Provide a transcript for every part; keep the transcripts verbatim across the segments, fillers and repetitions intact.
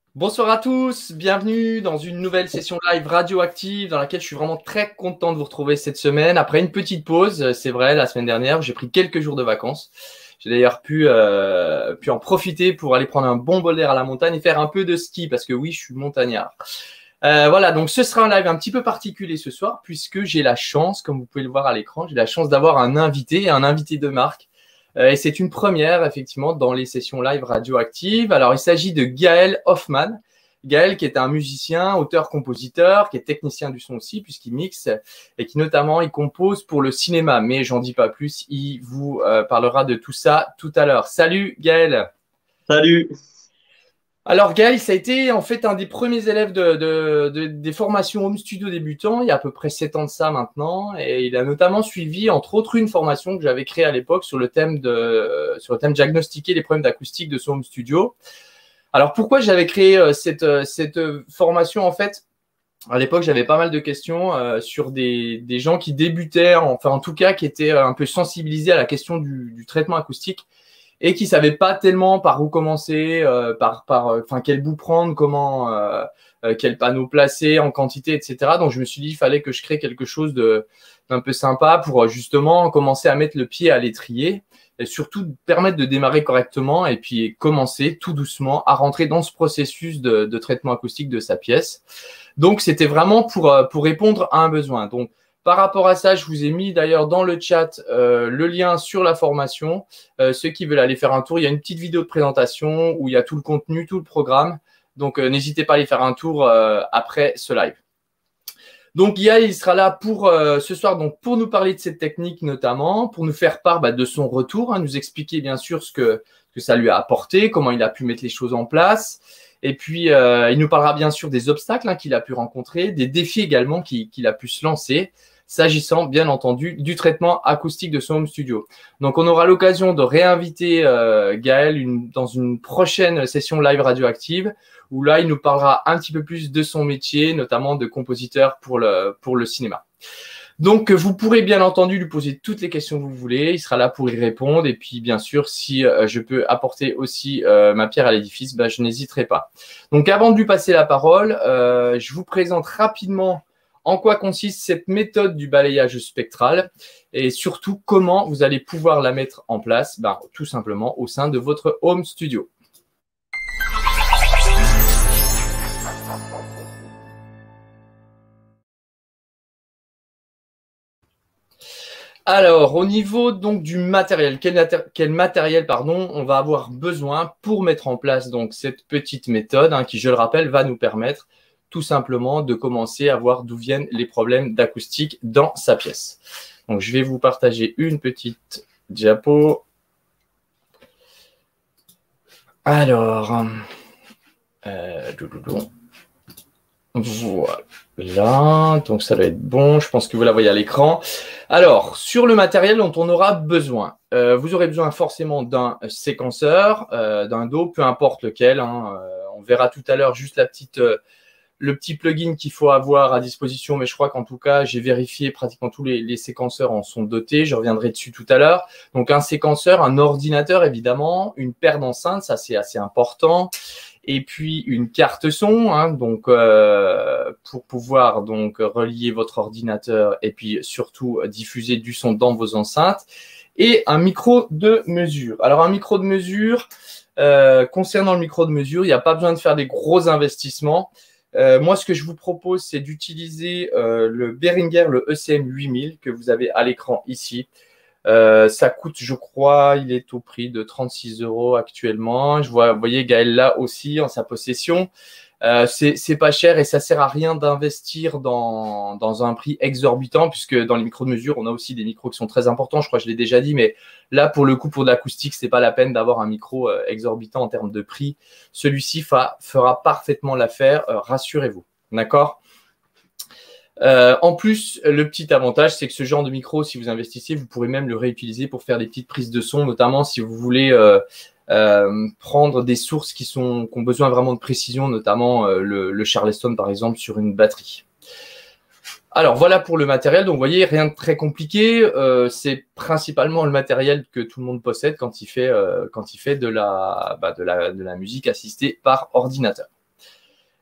Bonsoir à tous, bienvenue dans une nouvelle session live radioactive dans laquelle je suis vraiment très content de vous retrouver cette semaine. Après une petite pause, c'est vrai, la semaine dernière, j'ai pris quelques jours de vacances. J'ai d'ailleurs pu, euh, pu en profiter pour aller prendre un bon bol d'air à la montagne et faire un peu de ski parce que oui, je suis montagnard. Euh, voilà, donc ce sera un live un petit peu particulier ce soir puisque j'ai la chance, comme vous pouvez le voir à l'écran, j'ai la chance d'avoir un invité, un invité de marque. Euh, et c'est une première, effectivement, dans les sessions live radioactives. Alors, il s'agit de Gaël Hoffman. Gaël, qui est un musicien, auteur-compositeur, qui est technicien du son aussi, puisqu'il mixe, et qui notamment, il compose pour le cinéma. Mais j'en dis pas plus, il vous euh, parlera de tout ça tout à l'heure. Salut Gaël. Salut. Alors Gaël, ça a été en fait un des premiers élèves de, de, de- des formations Home Studio débutants, il y a à peu près sept ans de ça maintenant, et il a notamment suivi entre autres une formation que j'avais créée à l'époque sur le thème de sur le thème diagnostiquer les problèmes d'acoustique de son Home Studio. Alors pourquoi j'avais créé euh, cette, euh, cette euh, formation en fait? À l'époque, j'avais pas mal de questions euh, sur des, des gens qui débutaient, enfin en tout cas qui étaient euh, un peu sensibilisés à la question du, du traitement acoustique et qui savaient pas tellement par où commencer, euh, par, par, euh, enfin quel bout prendre, comment, euh, euh, quel panneau placer en quantité, et cetera. Donc je me suis dit il fallait que je crée quelque chose de d'un peu sympa pour euh, justement commencer à mettre le pied à l'étrier et surtout permettre de démarrer correctement et puis commencer tout doucement à rentrer dans ce processus de, de traitement acoustique de sa pièce. Donc c'était vraiment pour euh, pour répondre à un besoin. Donc par rapport à ça, je vous ai mis d'ailleurs dans le chat euh, le lien sur la formation. Euh, ceux qui veulent aller faire un tour, il y a une petite vidéo de présentation où il y a tout le contenu, tout le programme. Donc, euh, n'hésitez pas à aller faire un tour euh, après ce live. Donc, Yael, il sera là pour euh, ce soir donc pour nous parler de cette technique notamment, pour nous faire part bah, de son retour, hein, nous expliquer bien sûr ce que, ce que ça lui a apporté, comment il a pu mettre les choses en place. Et puis, euh, il nous parlera bien sûr des obstacles hein, qu'il a pu rencontrer, des défis également qu'il qu'il a pu se lancer, s'agissant bien entendu du traitement acoustique de son home studio. Donc, on aura l'occasion de réinviter euh, Gaël une, dans une prochaine session live radioactive où là, il nous parlera un petit peu plus de son métier, notamment de compositeur pour le, pour le cinéma. Donc, vous pourrez bien entendu lui poser toutes les questions que vous voulez. Il sera là pour y répondre. Et puis, bien sûr, si euh, je peux apporter aussi euh, ma pierre à l'édifice, bah, je n'hésiterai pas. Donc, avant de lui passer la parole, euh, je vous présente rapidement en quoi consiste cette méthode du balayage spectral et surtout comment vous allez pouvoir la mettre en place, bah, tout simplement au sein de votre home studio. Alors, au niveau donc du matériel, quel, quel matériel pardon, on va avoir besoin pour mettre en place donc cette petite méthode hein, qui, je le rappelle, va nous permettre tout simplement de commencer à voir d'où viennent les problèmes d'acoustique dans sa pièce. Donc, je vais vous partager une petite diapo. Alors, euh, voilà, donc ça va être bon, je pense que vous la voyez à l'écran. Alors, sur le matériel dont on aura besoin, euh, vous aurez besoin forcément d'un séquenceur, euh, d'un dos, peu importe lequel. Hein, euh, on verra tout à l'heure juste la petite, euh, le petit plugin qu'il faut avoir à disposition, mais je crois qu'en tout cas, j'ai vérifié, pratiquement tous les, les séquenceurs en sont dotés. Je reviendrai dessus tout à l'heure. Donc, un séquenceur, un ordinateur, évidemment, une paire d'enceintes, ça c'est assez important. Et puis une carte son, hein, donc euh, pour pouvoir donc relier votre ordinateur et puis surtout diffuser du son dans vos enceintes, et un micro de mesure. Alors un micro de mesure, euh, concernant le micro de mesure, il n'y a pas besoin de faire des gros investissements. Euh, moi, ce que je vous propose, c'est d'utiliser euh, le Behringer, le E C M huit mille que vous avez à l'écran ici. Euh, ça coûte, je crois, il est au prix de trente-six euros actuellement. Je vois, vous voyez, Gaël là aussi en sa possession. Euh, c'est pas cher et ça sert à rien d'investir dans, dans un prix exorbitant puisque dans les micros de mesure, on a aussi des micros qui sont très importants. Je crois que je l'ai déjà dit, mais là, pour le coup, pour de l'acoustique, c'est pas la peine d'avoir un micro euh, exorbitant en termes de prix. Celui-ci fera parfaitement l'affaire, euh, rassurez-vous. D'accord ? Euh, en plus, le petit avantage, c'est que ce genre de micro, si vous investissez, vous pourrez même le réutiliser pour faire des petites prises de son, notamment si vous voulez euh, euh, prendre des sources qui, sont, qui ont besoin vraiment de précision, notamment euh, le, le Charleston, par exemple, sur une batterie. Alors, voilà pour le matériel. Donc, vous voyez, rien de très compliqué. Euh, c'est principalement le matériel que tout le monde possède quand il fait, euh, quand il fait de, la, bah, de, la, de la musique assistée par ordinateur.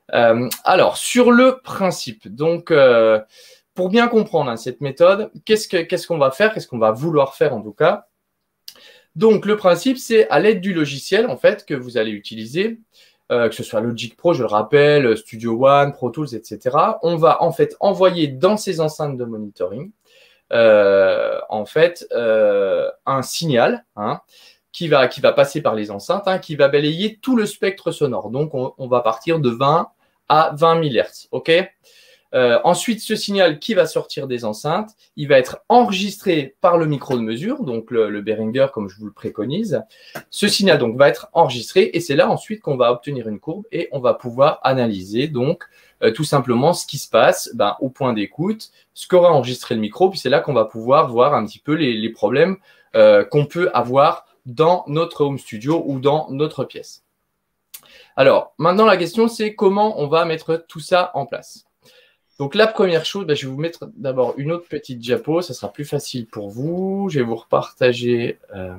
Euh, alors, sur le principe, donc, euh, pour bien comprendre hein, cette méthode, qu'est-ce que, qu'est-ce qu'on va faire, qu'est-ce qu'on va vouloir faire en tout cas. Donc, le principe, c'est à l'aide du logiciel en fait que vous allez utiliser, euh, que ce soit Logic Pro, je le rappelle, Studio One, Pro Tools, et cetera. On va en fait envoyer dans ces enceintes de monitoring, euh, en fait, euh, un signal, hein, qui va, qui va passer par les enceintes, hein, qui va balayer tout le spectre sonore. Donc, on, on va partir de vingt à vingt mille hertz. OK ? Euh, ensuite, ce signal qui va sortir des enceintes, il va être enregistré par le micro de mesure, donc le, le Behringer, comme je vous le préconise. Ce signal donc va être enregistré et c'est là ensuite qu'on va obtenir une courbe et on va pouvoir analyser donc euh, tout simplement ce qui se passe ben, au point d'écoute, ce qu'aura enregistré le micro, puis c'est là qu'on va pouvoir voir un petit peu les, les problèmes euh, qu'on peut avoir dans notre home studio ou dans notre pièce. Alors, maintenant la question c'est comment on va mettre tout ça en place. Donc, la première chose, ben, je vais vous mettre d'abord une autre petite diapo. Ça sera plus facile pour vous. Je vais vous repartager euh,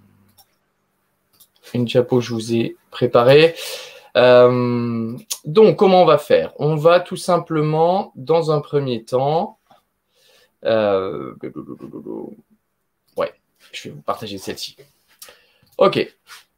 une diapo que je vous ai préparée. Euh, donc, comment on va faire? On va tout simplement, dans un premier temps, euh, ouais, je vais vous partager celle-ci. OK.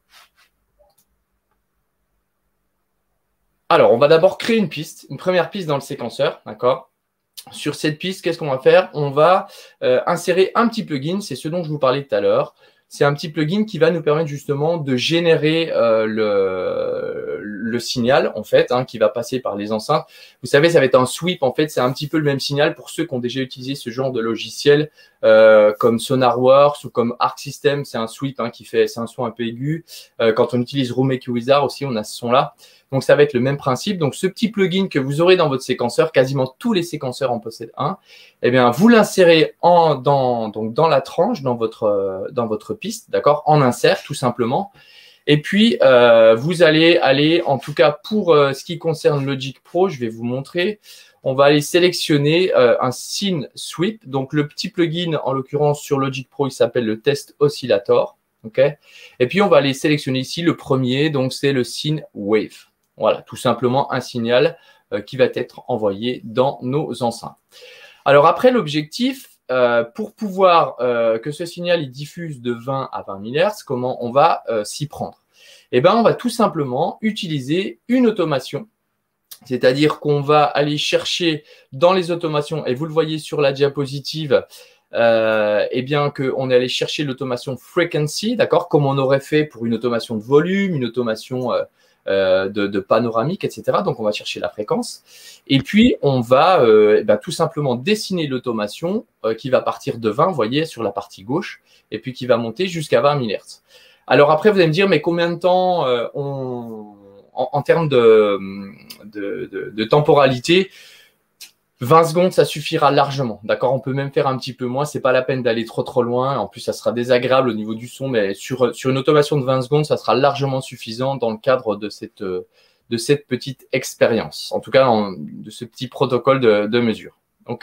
Alors, on va d'abord créer une piste, une première piste dans le séquenceur, d'accord? Sur cette piste, qu'est-ce qu'on va faire? On va euh, insérer un petit plugin, c'est ce dont je vous parlais tout à l'heure. C'est un petit plugin qui va nous permettre justement de générer euh, le, le signal, en fait, hein, qui va passer par les enceintes. Vous savez, ça va être un sweep, en fait, c'est un petit peu le même signal pour ceux qui ont déjà utilisé ce genre de logiciel, euh, comme SonarWorks ou comme Arc System, c'est un sweep hein, qui fait, c'est un son un peu aigu. Euh, quand on utilise Room E Q Wizard aussi, on a ce son-là. Donc, ça va être le même principe. Donc, ce petit plugin que vous aurez dans votre séquenceur, quasiment tous les séquenceurs en possèdent un, eh bien, vous l'insérez en, dans, donc dans la tranche, dans votre, euh, dans votre piste, d'accord, en insert, tout simplement. Et puis, euh, vous allez aller, en tout cas, pour euh, ce qui concerne Logic Pro, je vais vous montrer, on va aller sélectionner euh, un Scene Sweep. Donc, le petit plugin, en l'occurrence, sur Logic Pro, il s'appelle le Test Oscillator. OK. Et puis, on va aller sélectionner ici le premier, donc c'est le Scene Wave. Voilà, tout simplement un signal euh, qui va être envoyé dans nos enceintes. Alors après, l'objectif, euh, pour pouvoir euh, que ce signal il diffuse de vingt à vingt mille hertz, comment on va euh, s'y prendre? Eh bien, on va tout simplement utiliser une automation. C'est-à-dire qu'on va aller chercher dans les automations, et vous le voyez sur la diapositive, euh, eh bien qu'on est allé chercher l'automation frequency, d'accord, comme on aurait fait pour une automation de volume, une automation euh, euh, de, de panoramique, et cetera. Donc, on va chercher la fréquence. Et puis, on va euh, eh bien, tout simplement dessiner l'automation euh, qui va partir de vingt, vous voyez, sur la partie gauche, et puis qui va monter jusqu'à vingt mille hertz. Alors après, vous allez me dire, mais combien de temps euh, on... En, en termes de, de, de, de temporalité, vingt secondes, ça suffira largement. D'accord? On peut même faire un petit peu moins. C'est pas la peine d'aller trop trop loin. En plus, ça sera désagréable au niveau du son, mais sur, sur une automation de vingt secondes, ça sera largement suffisant dans le cadre de cette, de cette petite expérience. En tout cas, en, de ce petit protocole de, de mesure. OK?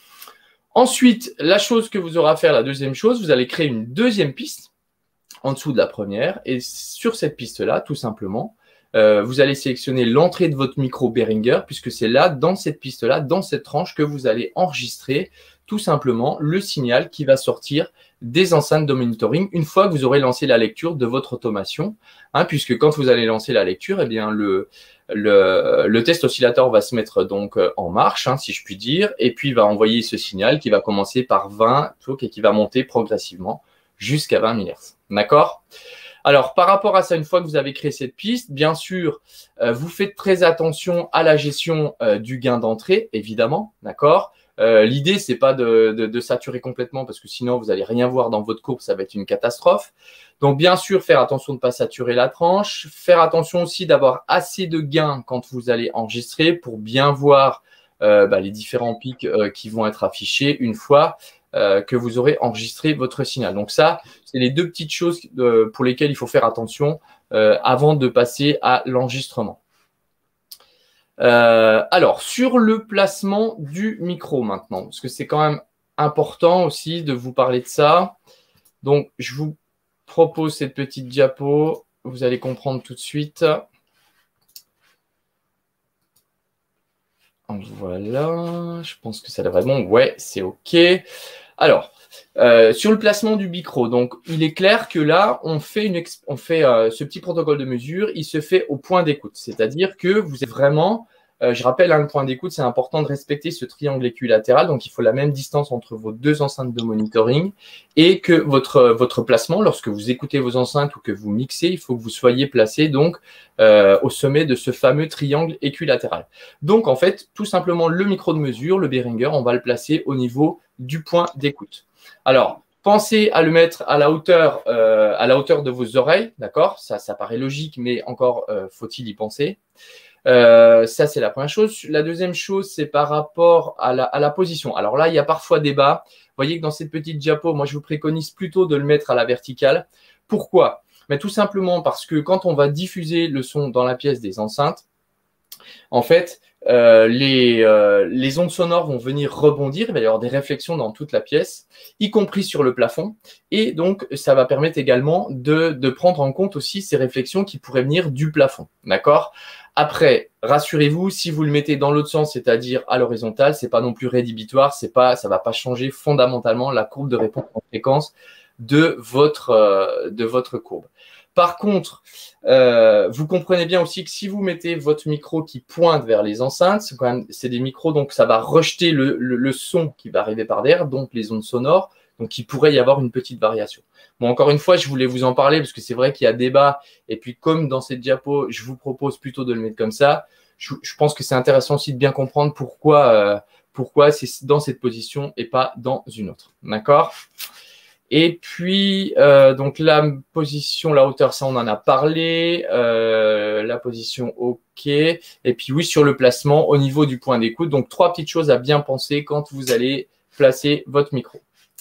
Ensuite, la chose que vous aurez à faire, la deuxième chose, vous allez créer une deuxième piste en dessous de la première. Et sur cette piste-là, tout simplement, Euh, vous allez sélectionner l'entrée de votre micro Behringer, puisque c'est là, dans cette piste-là, dans cette tranche, que vous allez enregistrer tout simplement le signal qui va sortir des enceintes de monitoring une fois que vous aurez lancé la lecture de votre automation. Hein, puisque quand vous allez lancer la lecture, eh bien le, le, le test oscillateur va se mettre donc en marche, hein, si je puis dire, et puis il va envoyer ce signal qui va commencer par vingt et qui va monter progressivement jusqu'à vingt mille hertz. D'accord ? Alors, par rapport à ça, une fois que vous avez créé cette piste, bien sûr, euh, vous faites très attention à la gestion euh, du gain d'entrée, évidemment, d'accord. euh, L'idée, c'est pas de, de, de saturer complètement parce que sinon, vous n'allez rien voir dans votre courbe, ça va être une catastrophe. Donc, bien sûr, faire attention de ne pas saturer la tranche, faire attention aussi d'avoir assez de gain quand vous allez enregistrer pour bien voir euh, bah, les différents pics euh, qui vont être affichés une fois Euh, que vous aurez enregistré votre signal. Donc ça, c'est les deux petites choses euh, pour lesquelles il faut faire attention euh, avant de passer à l'enregistrement. Euh, alors, sur le placement du micro maintenant, parce que c'est quand même important aussi de vous parler de ça. Donc, je vous propose cette petite diapo. Vous allez comprendre tout de suite. Voilà, je pense que ça devrait être bon. Ouais, c'est OK. Alors, euh, sur le placement du micro, donc il est clair que là, on fait, une on fait euh, ce petit protocole de mesure, il se fait au point d'écoute. C'est-à-dire que vous êtes vraiment, euh, je rappelle, hein, le point d'écoute, c'est important de respecter ce triangle équilatéral. Donc, il faut la même distance entre vos deux enceintes de monitoring et que votre, votre placement, lorsque vous écoutez vos enceintes ou que vous mixez, il faut que vous soyez placé donc euh, au sommet de ce fameux triangle équilatéral. Donc, en fait, tout simplement, le micro de mesure, le Behringer, on va le placer au niveau du point d'écoute. Alors, pensez à le mettre à la hauteur, euh, à la hauteur de vos oreilles, d'accord? Ça, ça paraît logique, mais encore euh, faut-il y penser. Euh, ça, c'est la première chose. La deuxième chose, c'est par rapport à la, à la position. Alors là, il y a parfois débat. Vous voyez que dans cette petite diapo, moi, je vous préconise plutôt de le mettre à la verticale. Pourquoi? Mais tout simplement parce que quand on va diffuser le son dans la pièce des enceintes, en fait, euh, les, euh, les ondes sonores vont venir rebondir, il va y avoir des réflexions dans toute la pièce, y compris sur le plafond. Et donc, ça va permettre également de, de prendre en compte aussi ces réflexions qui pourraient venir du plafond. D'accord? Après, rassurez-vous, si vous le mettez dans l'autre sens, c'est-à-dire à l'horizontale, c'est pas non plus rédhibitoire, c'est pas, ça va pas changer fondamentalement la courbe de réponse en fréquence de votre, euh, de votre courbe. Par contre, euh, vous comprenez bien aussi que si vous mettez votre micro qui pointe vers les enceintes, c'est quand même, c'est des micros, donc ça va rejeter le, le, le son qui va arriver par derrière, donc les ondes sonores, donc il pourrait y avoir une petite variation. Bon, encore une fois, je voulais vous en parler parce que c'est vrai qu'il y a débat, et puis comme dans cette diapo, je vous propose plutôt de le mettre comme ça, je, je pense que c'est intéressant aussi de bien comprendre pourquoi, euh, pourquoi c'est dans cette position et pas dans une autre. D'accord ? Et puis, euh, donc la position, la hauteur, ça on en a parlé. Euh, la position, OK. Et puis oui, sur le placement, au niveau du point d'écoute. Donc, trois petites choses à bien penser quand vous allez placer votre micro.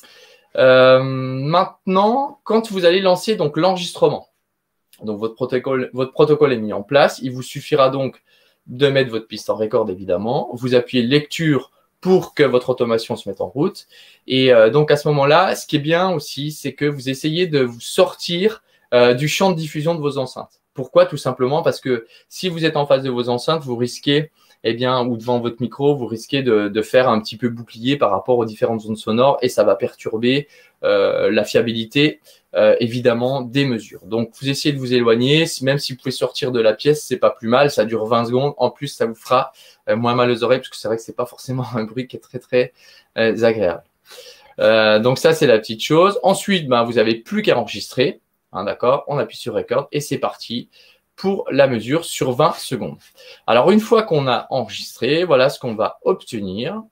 Euh, maintenant, quand vous allez lancer donc l'enregistrement, donc votre protocole, votre protocole est mis en place. Il vous suffira donc de mettre votre piste en record, évidemment. Vous appuyez lecture pour que votre automation se mette en route. Et euh, donc, à ce moment-là, ce qui est bien aussi, c'est que vous essayez de vous sortir euh, du champ de diffusion de vos enceintes. Pourquoi? Tout simplement parce que si vous êtes en face de vos enceintes, vous risquez, eh bien, ou devant votre micro, vous risquez de, de faire un petit peu bouclier par rapport aux différentes zones sonores et ça va perturber euh, la fiabilité, euh, évidemment, des mesures. Donc, vous essayez de vous éloigner. Même si vous pouvez sortir de la pièce, c'est pas plus mal. Ça dure vingt secondes. En plus, ça vous fera euh, moins mal aux oreilles parce que c'est vrai que c'est pas forcément un bruit qui est très, très euh, agréable. Euh, donc, ça, c'est la petite chose. Ensuite, ben, vous n'avez plus qu'à enregistrer. Hein, d'accord? On appuie sur Record et c'est parti pour la mesure sur vingt secondes. Alors, une fois qu'on a enregistré, voilà ce qu'on va obtenir.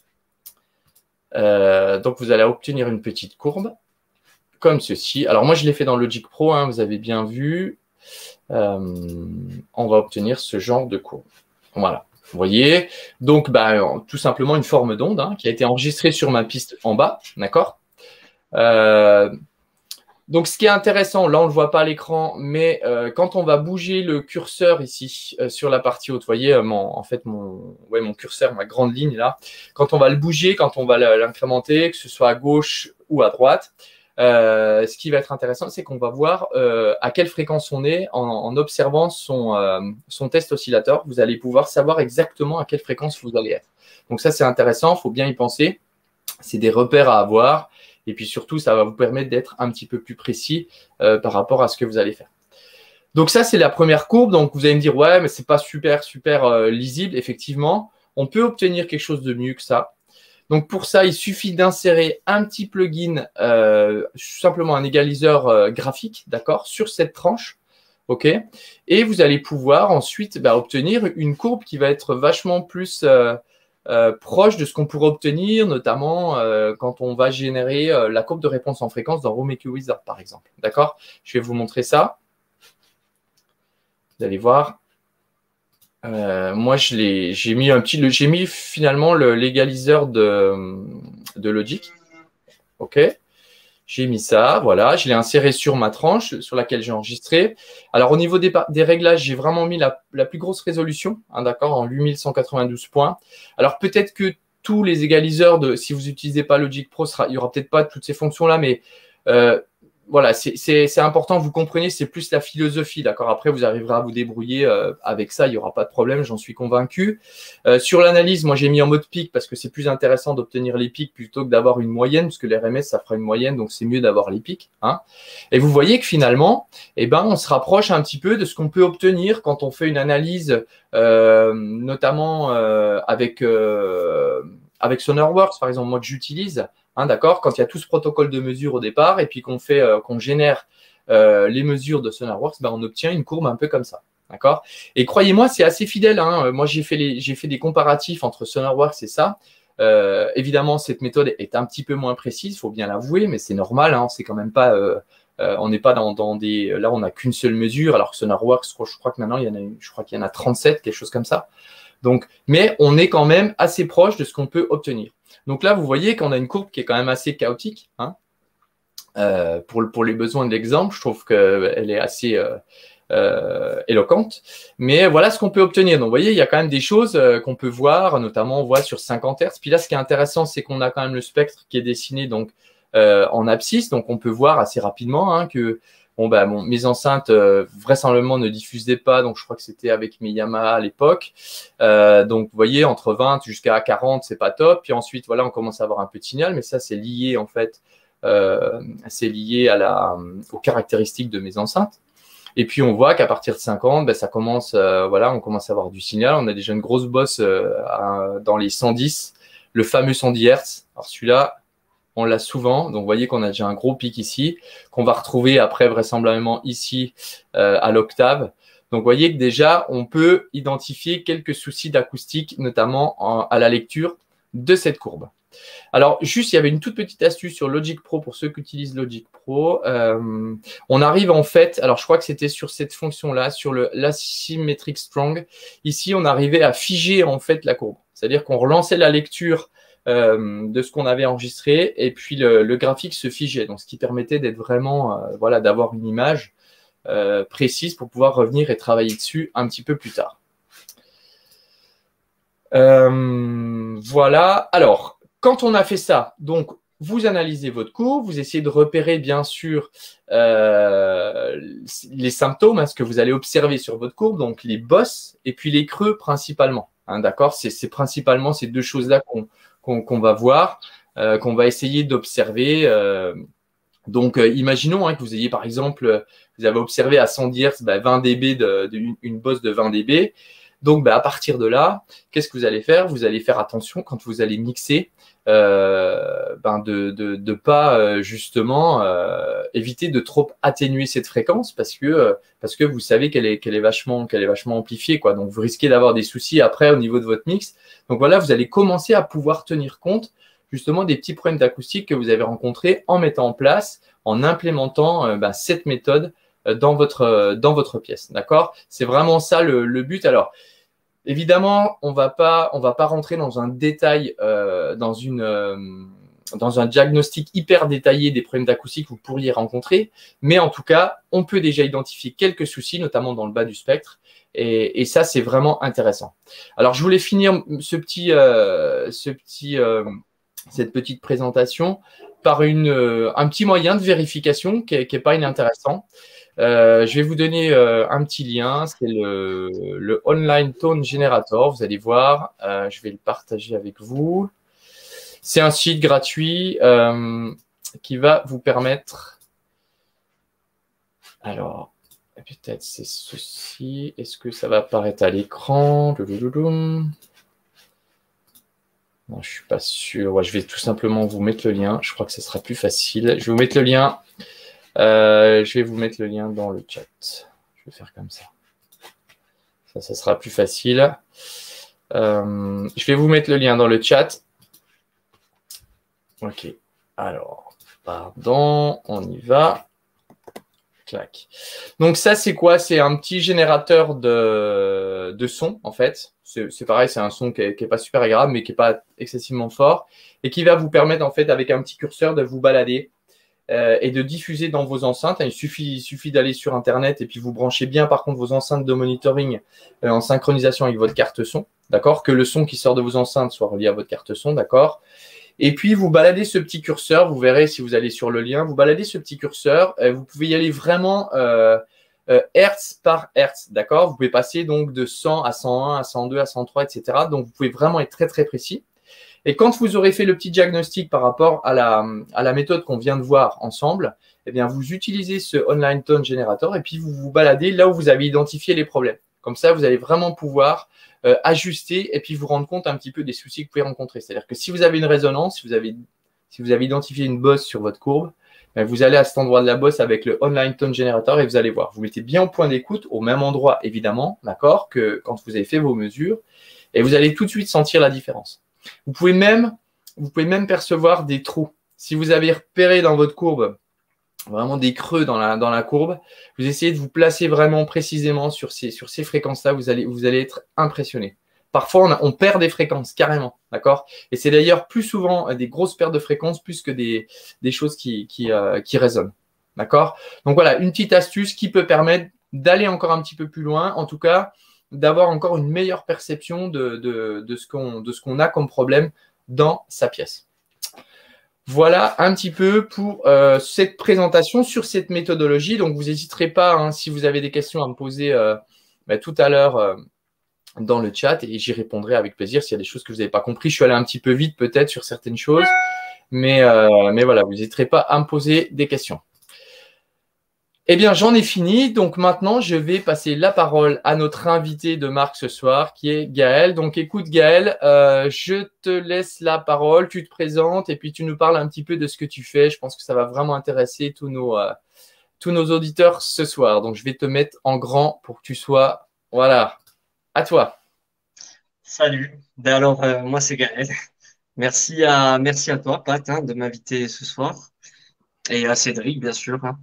Euh, donc, vous allez obtenir une petite courbe comme ceci. Alors, moi, je l'ai fait dans Logic Pro, hein, vous avez bien vu. Euh, on va obtenir ce genre de courbe. Voilà, vous voyez. Donc, bah, tout simplement une forme d'onde hein, qui a été enregistrée sur ma piste en bas, d'accord euh, Donc, ce qui est intéressant, là, on ne le voit pas à l'écran, mais euh, quand on va bouger le curseur ici euh, sur la partie haute, vous voyez, euh, mon, en fait, mon, ouais, mon curseur, ma grande ligne là, quand on va le bouger, quand on va l'incrémenter, que ce soit à gauche ou à droite, euh, ce qui va être intéressant, c'est qu'on va voir euh, à quelle fréquence on est en, en observant son, euh, son test oscillateur. Vous allez pouvoir savoir exactement à quelle fréquence vous allez être. Donc ça, c'est intéressant, il faut bien y penser. C'est des repères à avoir. Et puis surtout, ça va vous permettre d'être un petit peu plus précis euh, par rapport à ce que vous allez faire. Donc ça, c'est la première courbe. Donc vous allez me dire, ouais, mais c'est pas super, super euh, lisible. Effectivement, on peut obtenir quelque chose de mieux que ça. Donc pour ça, il suffit d'insérer un petit plugin, euh, simplement un égaliseur euh, graphique, d'accord, sur cette tranche. OK. Et vous allez pouvoir ensuite bah, obtenir une courbe qui va être vachement plus euh, euh, proche de ce qu'on pourrait obtenir, notamment euh, quand on va générer euh, la courbe de réponse en fréquence dans Room E Q Wizard, par exemple. D'accord? Je vais vous montrer ça. Vous allez voir. Euh, moi, je l'ai, j'ai mis un petit, j'ai mis finalement l'égaliseur de, de Logic. OK. J'ai mis ça, voilà. Je l'ai inséré sur ma tranche sur laquelle j'ai enregistré. Alors, au niveau des, des réglages, j'ai vraiment mis la, la plus grosse résolution, hein, d'accord, en huit mille cent quatre-vingt-douze points. Alors, peut-être que tous les égaliseurs, de, si vous n'utilisez pas Logic Pro, sera, il n'y aura peut-être pas toutes ces fonctions-là, mais euh, voilà, c'est important, vous comprenez, c'est plus la philosophie, d'accord. Après, vous arriverez à vous débrouiller euh, avec ça, il n'y aura pas de problème, j'en suis convaincu. Euh, sur l'analyse, moi, j'ai mis en mode pic parce que c'est plus intéressant d'obtenir les pics plutôt que d'avoir une moyenne, parce que l'R M S, ça fera une moyenne, donc c'est mieux d'avoir les pics. Hein. Et vous voyez que finalement, eh ben, on se rapproche un petit peu de ce qu'on peut obtenir quand on fait une analyse, euh, notamment euh, avec, euh, avec SonarWorks, par exemple, moi que j'utilise. Hein, d'accord, quand il y a tout ce protocole de mesure au départ et puis qu'on fait, euh, qu'on génère euh, les mesures de SonarWorks, ben, on obtient une courbe un peu comme ça. D'accord. Et croyez-moi, c'est assez fidèle. Hein. Moi, j'ai fait, les, j'ai fait des comparatifs entre SonarWorks et ça. Euh, évidemment, cette méthode est un petit peu moins précise, il faut bien l'avouer, mais c'est normal. Hein. C'est quand même pas, euh, euh, on n'est pas dans, dans des. Là, on n'a qu'une seule mesure, alors que SonarWorks, je crois que maintenant, il y en a, je crois qu'il y en a trente-sept, quelque chose comme ça. Donc, mais on est quand même assez proche de ce qu'on peut obtenir. Donc là, vous voyez qu'on a une courbe qui est quand même assez chaotique. Hein. Euh, pour, pour les besoins de l'exemple, je trouve qu'elle est assez euh, euh, éloquente. Mais voilà ce qu'on peut obtenir. Donc, vous voyez, il y a quand même des choses euh, qu'on peut voir, notamment on voit sur cinquante hertz. Puis là, ce qui est intéressant, c'est qu'on a quand même le spectre qui est dessiné donc, euh, en abscisse. Donc, on peut voir assez rapidement hein, que bon, bah, bon, mes enceintes, euh, vraisemblablement, ne diffusaient pas. Donc, je crois que c'était avec mes Yamaha à l'époque. Euh, donc, vous voyez, entre vingt jusqu'à quarante, c'est pas top. Puis ensuite, voilà, on commence à avoir un peu de signal. Mais ça, c'est lié, en fait, euh, c'est lié à la, aux caractéristiques de mes enceintes. Et puis, on voit qu'à partir de cinquante, ben, ça commence, euh, voilà, on commence à avoir du signal. On a déjà une grosse bosse euh, à, dans les cent dix, le fameux cent dix hertz. Alors, celui-là, on l'a souvent, donc vous voyez qu'on a déjà un gros pic ici, qu'on va retrouver après vraisemblablement ici euh, à l'octave. Donc vous voyez que déjà, on peut identifier quelques soucis d'acoustique, notamment en, à la lecture de cette courbe. Alors juste, il y avait une toute petite astuce sur Logic Pro pour ceux qui utilisent Logic Pro. Euh, on arrive en fait, alors je crois que c'était sur cette fonction-là, sur le l'asymmetric strong. Ici, on arrivait à figer en fait la courbe. C'est-à-dire qu'on relançait la lecture Euh, de ce qu'on avait enregistré et puis le, le graphique se figeait, donc ce qui permettait d'être vraiment, euh, voilà, d'avoir une image euh, précise pour pouvoir revenir et travailler dessus un petit peu plus tard. Euh, voilà. Alors, quand on a fait ça, donc vous analysez votre courbe, vous essayez de repérer bien sûr euh, les symptômes, hein, ce que vous allez observer sur votre courbe, donc les bosses et puis les creux principalement. Hein, d'accord, c'est principalement ces deux choses-là qu'on qu'on qu'on va voir, euh, qu'on va essayer d'observer. Euh, donc, euh, imaginons hein, que vous ayez, par exemple, vous avez observé à cent dix hertz, bah, vingt décibels, de, de, une bosse de vingt décibels. Donc, bah, à partir de là, qu'est-ce que vous allez faire? Vous allez faire attention quand vous allez mixer, euh, ben de de, de pas euh, justement euh, éviter de trop atténuer cette fréquence parce que euh, parce que vous savez qu'elle est qu'elle est vachement qu'elle est vachement amplifiée quoi. Donc, vous risquez d'avoir des soucis après au niveau de votre mix. Donc voilà, vous allez commencer à pouvoir tenir compte justement des petits problèmes d'acoustique que vous avez rencontrés en mettant en place, en implémentant euh, ben, cette méthode dans votre, dans votre pièce. D'accord? C'est vraiment ça le, le but. Alors, évidemment, on va pas, on va pas rentrer dans un détail, euh, dans, une, euh, dans un diagnostic hyper détaillé des problèmes d'acoustique que vous pourriez rencontrer. Mais en tout cas, on peut déjà identifier quelques soucis, notamment dans le bas du spectre. Et, et ça, c'est vraiment intéressant. Alors, je voulais finir ce petit, euh, ce petit, euh, cette petite présentation par une, euh, un petit moyen de vérification qui n'est pas inintéressant. Euh, je vais vous donner euh, un petit lien, c'est le, le Online Tone Generator, vous allez voir, euh, je vais le partager avec vous. C'est un site gratuit euh, qui va vous permettre, alors peut-être c'est ceci, est-ce que ça va apparaître à l'écran? Non, je suis pas sûr, ouais, je vais tout simplement vous mettre le lien, je crois que ce sera plus facile. Je vais vous mettre le lien. Euh, je vais vous mettre le lien dans le chat. Je vais faire comme ça. Ça, ça sera plus facile. Euh, je vais vous mettre le lien dans le chat. Ok. Alors, pardon, on y va. Clac. Donc ça, c'est quoi? C'est un petit générateur de, de son, en fait. C'est pareil, c'est un son qui n'est pas super agréable, mais qui n'est pas excessivement fort. Et qui va vous permettre, en fait, avec un petit curseur, de vous balader. Euh, et de diffuser dans vos enceintes. Il suffit, il suffit d'aller sur Internet et puis vous branchez bien par contre vos enceintes de monitoring euh, en synchronisation avec votre carte son, d'accord? Que le son qui sort de vos enceintes soit relié à votre carte son, d'accord? Et puis, vous baladez ce petit curseur. Vous verrez si vous allez sur le lien. Vous baladez ce petit curseur. Euh, vous pouvez y aller vraiment euh, euh, hertz par hertz. D'accord? Vous pouvez passer donc de cent à cent un, à cent deux, à cent trois, et cetera. Donc, vous pouvez vraiment être très, très précis. Et quand vous aurez fait le petit diagnostic par rapport à la, à la méthode qu'on vient de voir ensemble, eh bien, vous utilisez ce Online Tone Generator et puis vous vous baladez là où vous avez identifié les problèmes. Comme ça, vous allez vraiment pouvoir euh, ajuster et puis vous rendre compte un petit peu des soucis que vous pouvez rencontrer. C'est-à-dire que si vous avez une résonance, si vous avez, si vous avez identifié une bosse sur votre courbe, ben vous allez à cet endroit de la bosse avec le Online Tone Generator et vous allez voir. Vous mettez bien au point d'écoute, au même endroit évidemment, d'accord, que quand vous avez fait vos mesures, et vous allez tout de suite sentir la différence. Vous pouvez même, vous pouvez même percevoir des trous. Si vous avez repéré dans votre courbe vraiment des creux dans la, dans la courbe, vous essayez de vous placer vraiment précisément sur ces, sur ces fréquences-là, vous allez, vous allez être impressionné. Parfois, on, a, on perd des fréquences, carrément, d'accord? Et c'est d'ailleurs plus souvent des grosses pertes de fréquences plus que des, des choses qui, qui, euh, qui résonnent, d'accord? Donc voilà, une petite astuce qui peut permettre d'aller encore un petit peu plus loin, en tout cas, d'avoir encore une meilleure perception de, de, de ce qu'on de ce qu'on a comme problème dans sa pièce. Voilà un petit peu pour euh, cette présentation sur cette méthodologie. Donc, vous n'hésiterez pas, hein, si vous avez des questions à me poser euh, bah, tout à l'heure euh, dans le chat et j'y répondrai avec plaisir s'il y a des choses que vous n'avez pas compris. Je suis allé un petit peu vite peut-être sur certaines choses, mais, euh, mais voilà, vous n'hésiterez pas à me poser des questions. Eh bien, j'en ai fini. Donc maintenant, je vais passer la parole à notre invité de marque ce soir, qui est Gaël. Donc écoute, Gaël, euh, je te laisse la parole. Tu te présentes et puis tu nous parles un petit peu de ce que tu fais. Je pense que ça va vraiment intéresser tous nos, euh, tous nos auditeurs ce soir. Donc je vais te mettre en grand pour que tu sois… Voilà, à toi. Salut. Ben alors, euh, moi, c'est Gaël. Merci à, merci à toi, Pat, hein, de m'inviter ce soir. Et à Cédric, bien sûr, hein.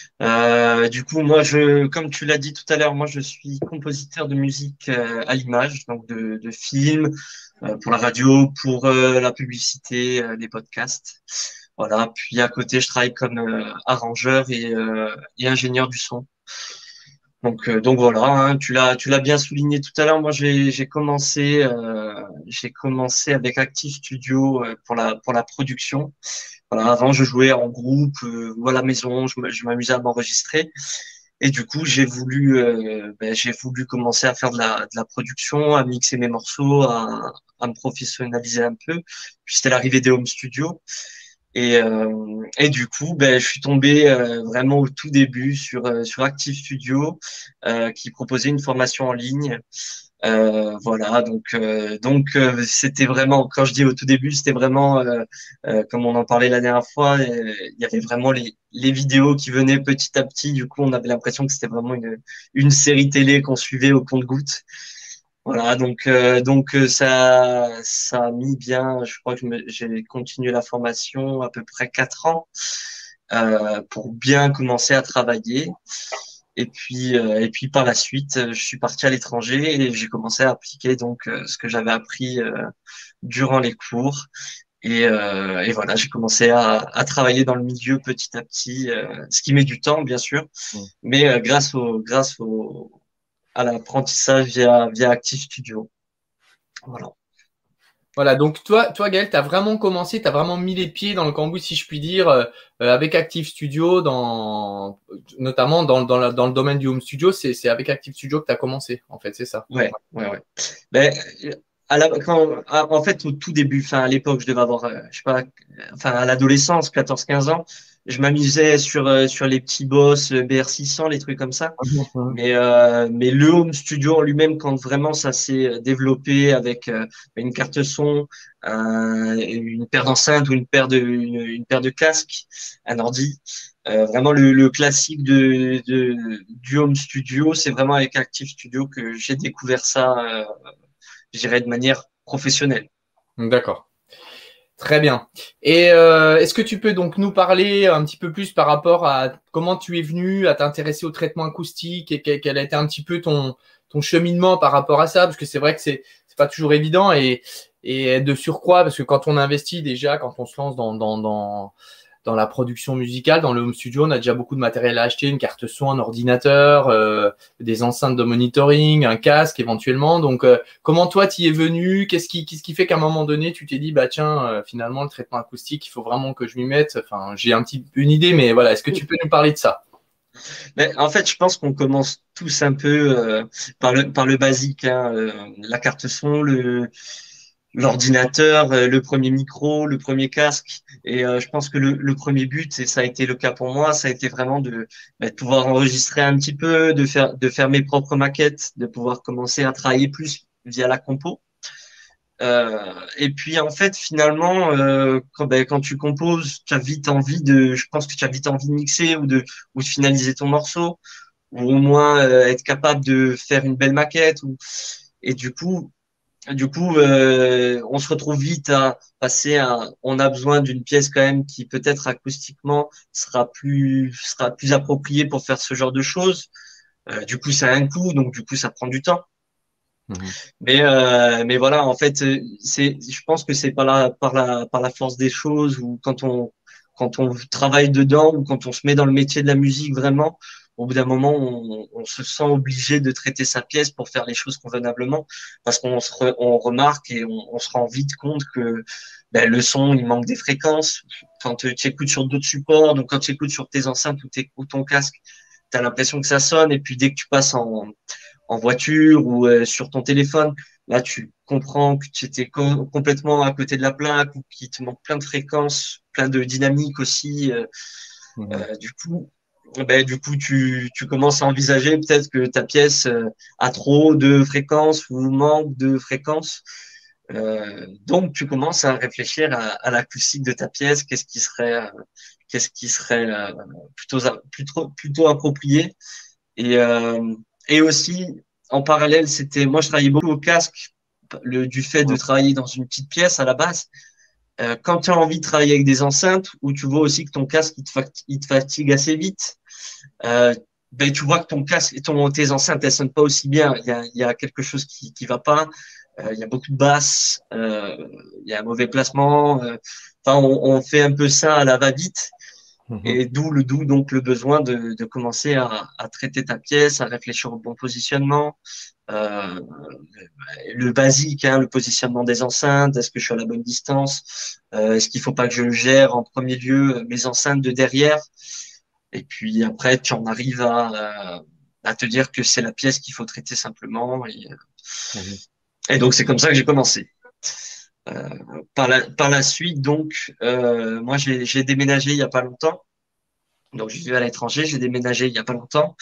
Euh, du coup, moi, je, comme tu l'as dit tout à l'heure, moi, je suis compositeur de musique euh, à l'image, donc de, de films, euh, pour la radio, pour euh, la publicité, euh, les podcasts. Voilà. Puis à côté, je travaille comme euh, arrangeur et, euh, et ingénieur du son. Donc, euh, donc voilà, hein, tu l'as, tu l'as bien souligné tout à l'heure. Moi, j'ai, j'ai commencé, euh, j'ai commencé avec Active Studio euh, pour la pour la production. Voilà, avant, je jouais en groupe euh, ou à la maison, je, m- je m'amusais à m'enregistrer. Et du coup, j'ai voulu, euh, ben, j'ai voulu commencer à faire de la de la production, à mixer mes morceaux, à à me professionnaliser un peu. Puis c'était l'arrivée des home studios. Et, euh, et du coup, ben, je suis tombé euh, vraiment au tout début sur, euh, sur Active Studio, euh, qui proposait une formation en ligne. Euh, voilà, donc euh, donc euh, c'était vraiment, quand je dis au tout début, c'était vraiment, euh, euh, comme on en parlait la dernière fois, euh, il y avait vraiment les, les vidéos qui venaient petit à petit. Du coup, on avait l'impression que c'était vraiment une, une série télé qu'on suivait au compte-gouttes. Voilà, donc euh, donc euh, ça ça a mis bien. Je crois que je me- j'ai continué la formation à peu près quatre ans euh, pour bien commencer à travailler. Et puis euh, et puis par la suite, euh, je suis parti à l'étranger et j'ai commencé à appliquer donc euh, ce que j'avais appris euh, durant les cours. Et, euh, et voilà, j'ai commencé à, à travailler dans le milieu petit à petit, euh, ce qui met du temps bien sûr, mais euh, grâce au grâce au à l'apprentissage via via Active Studio. Voilà. Voilà, donc toi, toi Gaël, tu as vraiment commencé, tu as vraiment mis les pieds dans le cambouis, si je puis dire, euh, euh, avec Active Studio, dans, notamment dans, dans, la- dans le domaine du home studio. C'est c'est avec Active Studio que tu as commencé, en fait, c'est ça. Ouais, ouais, ouais. Ben, à la, quand, à- en fait, au tout début, enfin, à l'époque, je devais avoir, euh, je sais pas, euh, enfin, à l'adolescence, quatorze quinze ans, je m'amusais sur, euh, sur les petits boss, le B R six cents, les trucs comme ça. Mhm. Mais, euh, mais le home studio en lui-même, quand vraiment ça s'est euh, développé avec euh, une carte son, un- une paire d'enceintes ou une paire de, une, une paire de casques, un ordi, euh, vraiment le, le classique de, de, du home studio, c'est vraiment avec Active Studio que j'ai découvert ça, euh, je dirais, de manière professionnelle. D'accord. Très bien. Et euh, est-ce que tu peux donc nous parler un petit peu plus par rapport à comment tu es venu à t'intéresser au traitement acoustique et quel, quel a été un petit peu ton, ton cheminement par rapport à ça? Parce que c'est vrai que c'est c'est pas toujours évident et, et de surcroît, parce que quand on investit déjà, quand on se lance dans, dans, dans, dans la production musicale, dans le home studio, on a déjà beaucoup de matériel à acheter, une carte son, un ordinateur, euh, des enceintes de monitoring, un casque éventuellement. Donc, euh, comment toi, tu y es venu? Qu'est-ce qui, qu'est-ce qui fait qu'à un moment donné, tu t'es dit, bah tiens, euh, finalement, le traitement acoustique, il faut vraiment que je m'y mette. Enfin, j'ai un petit peu une idée, mais voilà, est-ce que tu peux nous parler de ça? Mais en fait, je pense qu'on commence tous un peu euh, par le par le basique, hein, euh, la carte son, le l'ordinateur, euh, le premier micro, le premier casque. Et euh, je pense que le, le premier but, et ça a été le cas pour moi, ça a été vraiment de, bah, de pouvoir enregistrer un petit peu, de faire de faire mes propres maquettes, de pouvoir commencer à travailler plus via la compo. Euh, et puis en fait, finalement, euh, quand, ben, quand tu composes, tu as vite envie de, je pense que tu as vite envie de mixer ou de, ou de finaliser ton morceau, ou au moins euh, être capable de faire une belle maquette. Ou, et du coup, du coup, euh, on se retrouve vite à passer à, on a besoin d'une pièce quand même qui peut-être acoustiquement sera plus, sera plus appropriée pour faire ce genre de choses. Euh, du coup, ça a un coût, donc du coup, ça prend du temps. Mhm. Mais euh, mais voilà, en fait, euh, c'est, je pense que c'est par la par la par la force des choses ou quand on quand on travaille dedans ou quand on se met dans le métier de la musique vraiment, au bout d'un moment, on, on se sent obligé de traiter sa pièce pour faire les choses convenablement parce qu'on se re- on remarque et on, on se rend vite compte que ben, le son, il manque des fréquences. Quand tu écoutes sur d'autres supports, donc quand tu écoutes sur tes enceintes ou, tes, ou ton casque, tu as l'impression que ça sonne et puis dès que tu passes en en voiture ou euh, sur ton téléphone. Là, tu comprends que tu étais co- complètement à côté de la plaque ou qu'il te manque plein de fréquences, plein de dynamiques aussi. Euh, Mhm. euh, du coup, ben, du coup, tu, tu commences à envisager peut-être que ta pièce euh, a trop de fréquences ou manque de fréquences. Euh, donc, tu commences à réfléchir à, à l'acoustique de ta pièce. Qu'est-ce qui serait, euh, qu'est-ce qui serait euh, plutôt, plutôt, plutôt approprié. Et, euh, et aussi, en parallèle, c'était, moi, je travaillais beaucoup au casque, le, du fait de travailler dans une petite pièce à la base. Euh, quand tu as envie de travailler avec des enceintes, où tu vois aussi que ton casque, il te, fat- il te fatigue assez vite, euh, ben, tu vois que ton casque et ton, tes enceintes, elles sonnent pas aussi bien. Il y a, il y a quelque chose qui, qui va pas. Euh, il y a beaucoup de basses. Euh, il y a un mauvais placement. Euh, enfin, on, on fait un peu ça à la va-vite. Mhm. Et d'où le d'où donc le besoin de, de commencer à, à traiter ta pièce, à réfléchir au bon positionnement, euh, le basique, hein, le positionnement des enceintes, est-ce que je suis à la bonne distance, euh, est-ce qu'il faut pas que je gère en premier lieu mes enceintes de derrière, et puis après tu en arrives à, à te dire que c'est la pièce qu'il faut traiter simplement, et, Mhm. et donc c'est comme ça que j'ai commencé. Euh, par la par la suite donc, euh, moi j'ai j'ai déménagé il y a pas longtemps. Donc, je suis à l'étranger, j'ai déménagé il y a pas longtemps.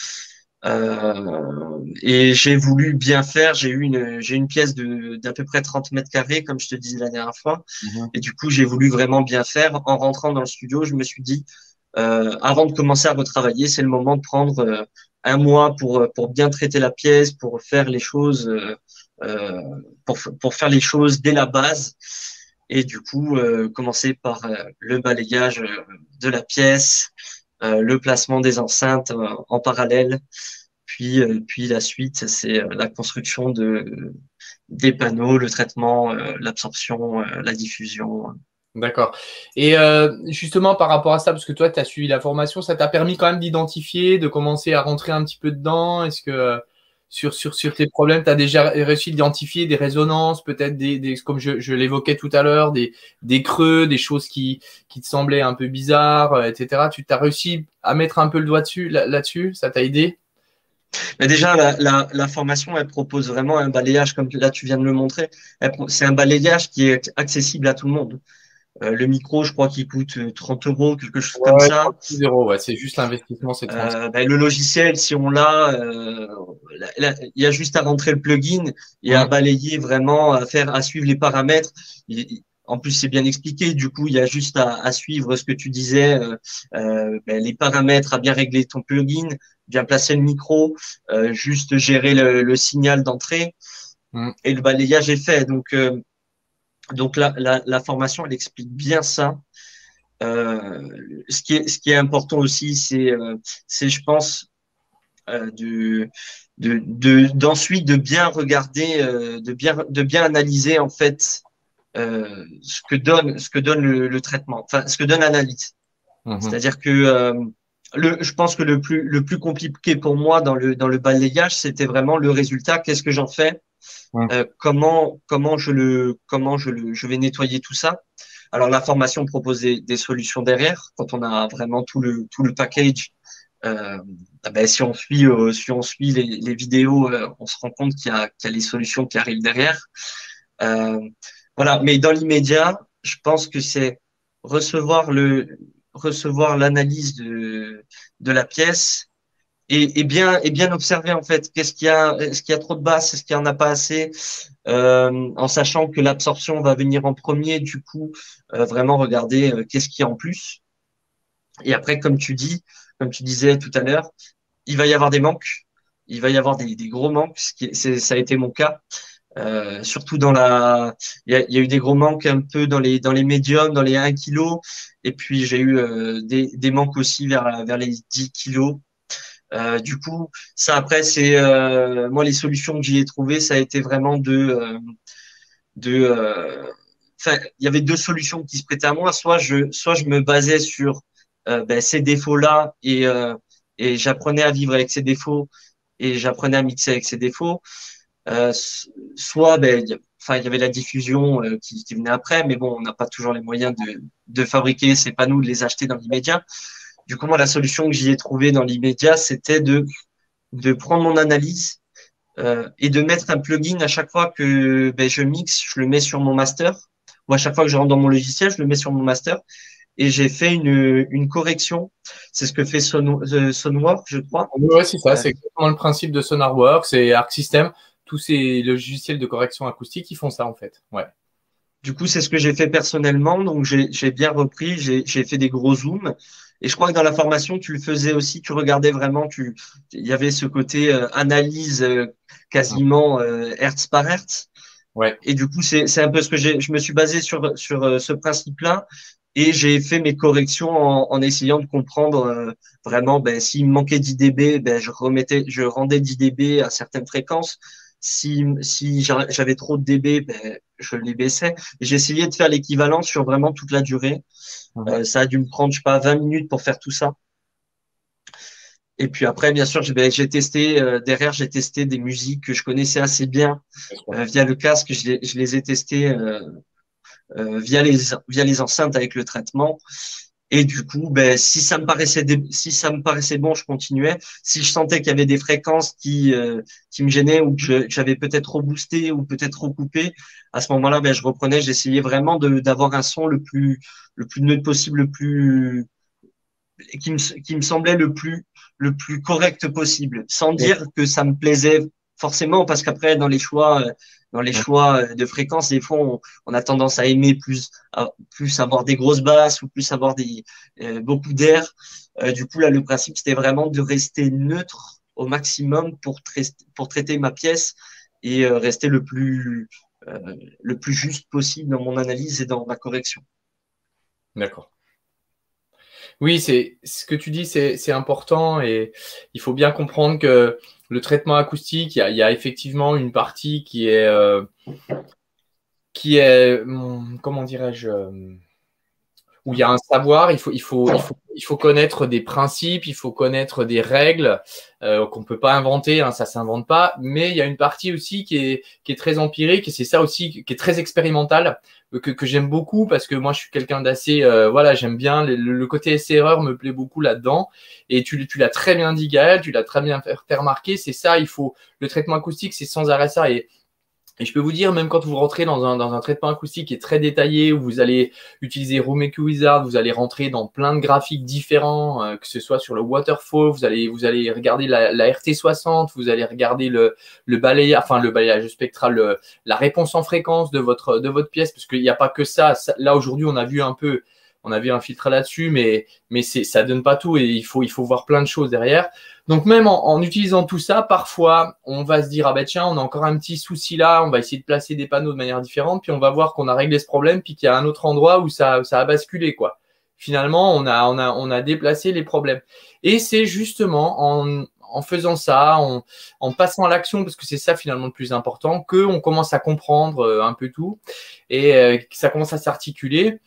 Euh, et j'ai voulu bien faire. J'ai eu une, j'ai une pièce de, d'à peu près trente mètres carrés, comme je te disais la dernière fois. Mhm. Et du coup, j'ai voulu vraiment bien faire. En rentrant dans le studio, je me suis dit, euh, avant de commencer à retravailler, c'est le moment de prendre euh, un mois pour, pour bien traiter la pièce, pour faire les choses, euh, euh, pour, pour faire les choses dès la base. Et du coup, euh, commencer par euh, le balayage euh, de la pièce, euh, le placement des enceintes euh, en parallèle, puis, euh, puis la suite, c'est euh, la construction de, des panneaux, le traitement, euh, l'absorption, euh, la diffusion. D'accord. Et euh, justement, par rapport à ça, parce que toi, tu as suivi la formation, ça t'a permis quand même d'identifier, de commencer à rentrer un petit peu dedans. Est-ce que euh, sur, sur, sur tes problèmes, tu as déjà réussi à identifier des résonances, peut-être des, des, comme je, je l'évoquais tout à l'heure, des, des creux, des choses qui, qui te semblaient un peu bizarres, euh, et cetera. Tu t'as réussi à mettre un peu le doigt dessus, là, là-dessus? Ça t'a aidé? Mais déjà, la, la, la formation, elle propose vraiment un balayage, comme là tu viens de le montrer. Elle pro- C'est un balayage qui est accessible à tout le monde. Euh, le micro, je crois qu'il coûte euh, trente euros, quelque chose comme Ouais, ça. trente euros, ouais, c'est juste l'investissement, c'est trente. Euh, ben, le logiciel, si on l'a, euh, là- là, il y a juste à rentrer le plugin et à Hum, balayer vraiment, à faire, à suivre les paramètres. Il- en plus, c'est bien expliqué. Du coup, il y a juste à, à suivre ce que tu disais, euh, euh, ben, les paramètres, à bien régler ton plugin, bien placer le micro, euh, juste gérer le, le signal d'entrée hum, et le balayage est fait. Donc, euh, donc la, la, la formation, elle explique bien ça. Euh, ce qui est, ce qui est important aussi, c'est, euh, c'est, je pense, euh, de, de, de, d'ensuite de bien regarder, euh, de bien, de bien analyser en fait euh, ce que donne, ce que donne le, le traitement, enfin ce que donne l'analyse. Mhm. C'est-à-dire que euh, le, je pense que le plus, le plus compliqué pour moi dans le, dans le balayage, c'était vraiment le résultat. Qu'est-ce que j'en fais? Mhm. Euh, comment, comment je le, comment je le, je vais nettoyer tout ça? Alors, la formation propose des, des solutions derrière. Quand on a vraiment tout le, tout le package, euh, ah ben, si on suit, euh, si on suit les, les vidéos, euh, on se rend compte qu'il y a, qu'il y a les solutions qui arrivent derrière. Euh, voilà. Mais dans l'immédiat, je pense que c'est recevoir le, recevoir l'analyse de, de la pièce et, et bien, et bien observer en fait. Qu'est-ce qu'il y a, est-ce qu'il y a trop de basse, est-ce qu'il y en a pas assez, euh, en sachant que l'absorption va venir en premier. Du coup, euh, vraiment regarder euh, qu'est-ce qu'il y a en plus. Et après, comme tu dis, comme tu disais tout à l'heure, il va y avoir des manques. Il va y avoir des, des gros manques, ce qui est- c'est, ça a été mon cas. Euh, surtout dans la, il y a, il y a eu des gros manques un peu dans les dans les médiums, dans les un kilo, et puis j'ai eu euh, des, des manques aussi vers vers les dix kilos. Euh, du coup, ça après c'est euh, moi les solutions que j'y ai trouvées, ça a été vraiment de euh, de euh, enfin il y avait deux solutions qui se prêtaient à moi. Soit je soit je me basais sur euh, ben, ces défauts-là et euh, et j'apprenais à vivre avec ces défauts et j'apprenais à mixer avec ces défauts. Euh, soit, ben, il y a- enfin, il y avait la diffusion euh, qui, qui venait après, mais bon, on n'a pas toujours les moyens de, de fabriquer ces panneaux, de les acheter dans l'immédiat. Du coup, moi, la solution que j'y ai trouvée dans l'immédiat, c'était de, de prendre mon analyse euh, et de mettre un plugin à chaque fois que ben, je mixe, je le mets sur mon master, ou à chaque fois que je rentre dans mon logiciel, je le mets sur mon master, et j'ai fait une, une correction. C'est ce que fait Son, euh, Sonwork, je crois. Ouais, c'est ça, Euh, c'est exactement le principe de SonarWorks et Arc System. Tous ces logiciels de correction acoustique, ils font ça en fait. Ouais. Du coup, c'est ce que j'ai fait personnellement. Donc, j'ai j'ai bien repris, j'ai j'ai fait des gros zooms. Et je crois que dans la formation, tu le faisais aussi, tu regardais vraiment, tu, il y avait ce côté euh, analyse euh, quasiment euh, hertz par hertz. Ouais. Et du coup, c'est c'est un peu ce que j'ai, je me suis basé sur sur euh, ce principe-là et j'ai fait mes corrections en, en essayant de comprendre euh, vraiment, ben, s'il me manquait dix décibels, ben, je remettais, je rendais dix décibels à certaines fréquences. Si, si j'a- j'avais trop de décibels, ben, je les baissais. Et j'ai essayé de faire l'équivalent sur vraiment toute la durée. Mhm. Euh, ça a dû me prendre, je sais pas, vingt minutes pour faire tout ça. Et puis après, bien sûr, j'ai ben, j'ai testé, euh, derrière, j'ai testé des musiques que je connaissais assez bien Bien sûr. euh, via le casque. Je les, je les ai testées euh, euh, via les, via les enceintes avec le traitement. Et du coup, ben, si ça me paraissait, dé- si ça me paraissait bon, je continuais. Si je sentais qu'il y avait des fréquences qui, euh, qui me gênaient ou que je- que j'avais peut-être trop boosté ou peut-être trop coupé, à ce moment-là, ben, je reprenais. J'essayais vraiment de, d'avoir un son le plus, le plus neutre possible, le plus, qui me, qui me semblait le plus, le plus correct possible, sans dire que ça me plaisait forcément, parce qu'après, dans les choix, euh, dans les choix euh, de fréquences, des fois, on, on a tendance à aimer plus, à, plus avoir des grosses basses ou plus avoir des, euh, beaucoup d'air. Euh, du coup, là, le principe, c'était vraiment de rester neutre au maximum pour, tra- pour traiter ma pièce et euh, rester le plus, euh, le plus juste possible dans mon analyse et dans ma correction. D'accord. Oui, c'est ce que tu dis, c'est c'est important et il faut bien comprendre que le traitement acoustique, il y a, il y a effectivement une partie qui est euh, qui est hum, comment dirais-je euh, où il y a un savoir, il faut, il faut, il faut, il faut connaître des principes, il faut connaître des règles euh, qu'on ne peut pas inventer, hein, ça ne s'invente pas, mais il y a une partie aussi qui est, qui est très empirique et c'est ça aussi qui est très expérimental, que, que j'aime beaucoup parce que moi je suis quelqu'un d'assez, euh, voilà, j'aime bien, le, le côté essai-erreur me plaît beaucoup là-dedans et tu, tu l'as très bien dit Gaël, tu l'as très bien fait, fait remarquer, c'est ça, il faut, le traitement acoustique c'est sans arrêt ça et et je peux vous dire, même quand vous rentrez dans un, dans un traitement acoustique qui est très détaillé, où vous allez utiliser Room E Q Wizard, vous allez rentrer dans plein de graphiques différents, euh, que ce soit sur le waterfall, vous allez, vous allez regarder la, la R T soixante, vous allez regarder le, le balayage, enfin le balayage spectral, le, la réponse en fréquence de votre, de votre pièce, parce qu'il n'y a pas que ça. ça là, aujourd'hui, on a vu un peu, on a vu un filtre là-dessus, mais, mais c'est, ça donne pas tout et il faut, il faut voir plein de choses derrière. Donc même en, en utilisant tout ça, parfois, on va se dire, ah ben tiens, on a encore un petit souci là, on va essayer de placer des panneaux de manière différente, puis on va voir qu'on a réglé ce problème, puis qu'il y a un autre endroit où ça, ça a basculé, quoi. Finalement, on a, on a, on a déplacé les problèmes. Et c'est justement en, en faisant ça, en, en passant à l'action, parce que c'est ça finalement le plus important, qu'on commence à comprendre euh, un peu tout et euh, que ça commence à s'articuler.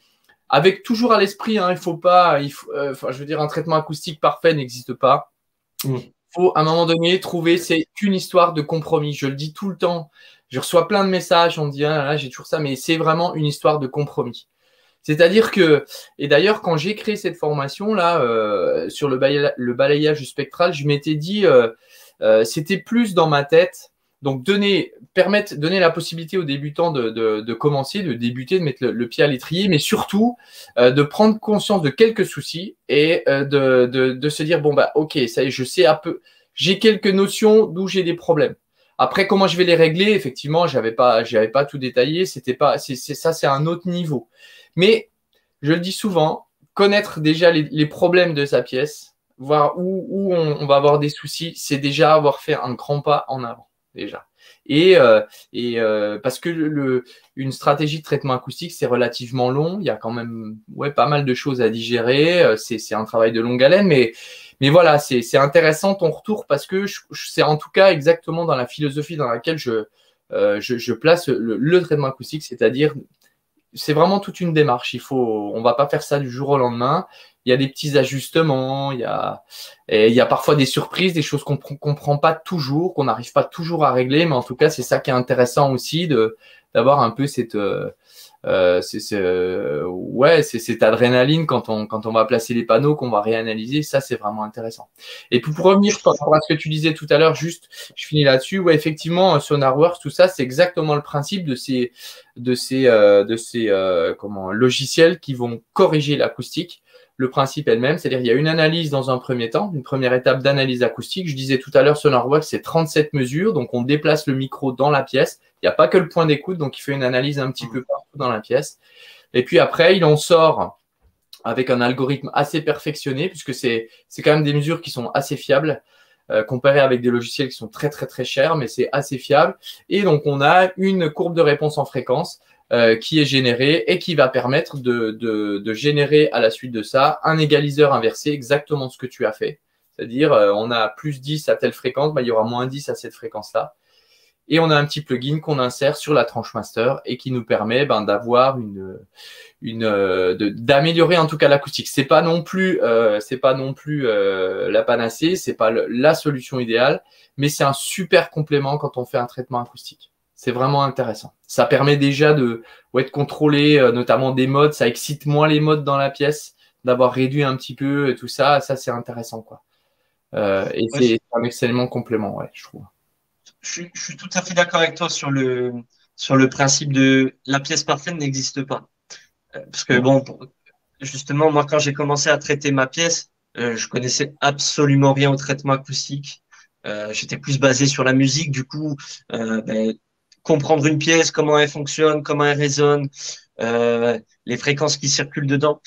avec toujours à l'esprit, hein, il faut pas, il faut, euh, enfin, je veux dire, un traitement acoustique parfait n'existe pas. Il Mm. faut à un moment donné trouver, c'est qu'une histoire de compromis. Je le dis tout le temps. Je reçois plein de messages, on me dit ah, là, j'ai toujours ça, mais c'est vraiment une histoire de compromis. C'est-à-dire que, et d'ailleurs, quand j'ai créé cette formation-là euh, sur le, balayage, le balayage spectral, je m'étais dit, euh, euh, c'était plus dans ma tête. Donc, donner, permettre, donner la possibilité aux débutants de, de, de commencer, de débuter, de mettre le, le pied à l'étrier, mais surtout euh, de prendre conscience de quelques soucis et euh, de, de, de se dire, bon, bah, ok, ça y est, je sais un peu, j'ai quelques notions d'où j'ai des problèmes. Après, comment je vais les régler? Effectivement, j'avais pas, j'avais pas tout détaillé. C'était pas, c'est, c'est ça, c'est un autre niveau. Mais je le dis souvent, connaître déjà les, les problèmes de sa pièce, voir où, où on, on va avoir des soucis, c'est déjà avoir fait un grand pas en avant déjà. Et, euh, et euh, parce que le, une stratégie de traitement acoustique, c'est relativement long. Il y a quand même ouais, pas mal de choses à digérer. C'est, c'est un travail de longue haleine, mais mais voilà, c'est, c'est intéressant ton retour parce que je, je, c'est en tout cas exactement dans la philosophie dans laquelle je, euh, je, je place le, le traitement acoustique, c'est-à-dire c'est vraiment toute une démarche. Il faut, on va pas faire ça du jour au lendemain. Il y a des petits ajustements, il y a, et il y a parfois des surprises, des choses qu'on ne comprend pas toujours, qu'on n'arrive pas toujours à régler, mais en tout cas, c'est ça qui est intéressant aussi de d'avoir un peu cette, euh, euh, c'est, c'est, euh, ouais, c'est cette adrénaline quand on quand on va placer les panneaux, qu'on va réanalyser. Ça, c'est vraiment intéressant. Et pour, pour revenir par rapport à ce que tu disais tout à l'heure, juste, je finis là-dessus. Ouais, effectivement, SonarWorks, tout ça, c'est exactement le principe de ces de ces euh, de ces euh, comment logiciels qui vont corriger l'acoustique. Le principe elle-même, c'est-à-dire il y a une analyse dans un premier temps, une première étape d'analyse acoustique. Je disais tout à l'heure, SonarWorks, c'est trente-sept mesures, donc on déplace le micro dans la pièce. Il n'y a pas que le point d'écoute, donc il fait une analyse un petit peu partout dans la pièce. Et puis après, il en sort avec un algorithme assez perfectionné, puisque c'est c'est quand même des mesures qui sont assez fiables, euh, comparé avec des logiciels qui sont très très très chers, mais c'est assez fiable. Et donc on a une courbe de réponse en fréquence euh, qui est générée et qui va permettre de, de, de générer à la suite de ça un égaliseur inversé, exactement ce que tu as fait. C'est-à-dire euh, on a plus dix à telle fréquence, bah, il y aura moins dix à cette fréquence-là. Et on a un petit plugin qu'on insère sur la tranche master et qui nous permet ben, d'avoir une, une, euh, de, d'améliorer en tout cas l'acoustique. C'est pas non plus, euh, c'est pas non plus euh, la panacée, c'est pas le, la solution idéale, mais c'est un super complément quand on fait un traitement acoustique. C'est vraiment intéressant. Ça permet déjà de, ouais, de contrôler euh, notamment des modes, ça excite moins les modes dans la pièce, d'avoir réduit un petit peu et tout ça. Ça c'est intéressant quoi. Euh, et Ouais, c'est un excellent complément, ouais, je trouve. je suis, je suis tout à fait d'accord avec toi sur le, sur le principe de la pièce parfaite n'existe pas. Euh, Parce que bon, pour- justement, moi, quand j'ai commencé à traiter ma pièce, euh, je connaissais absolument rien au traitement acoustique. Euh, j'étais plus basé sur la musique. Du coup, euh, ben, comprendre une pièce, comment elle fonctionne, comment elle résonne, euh, les fréquences qui circulent dedans.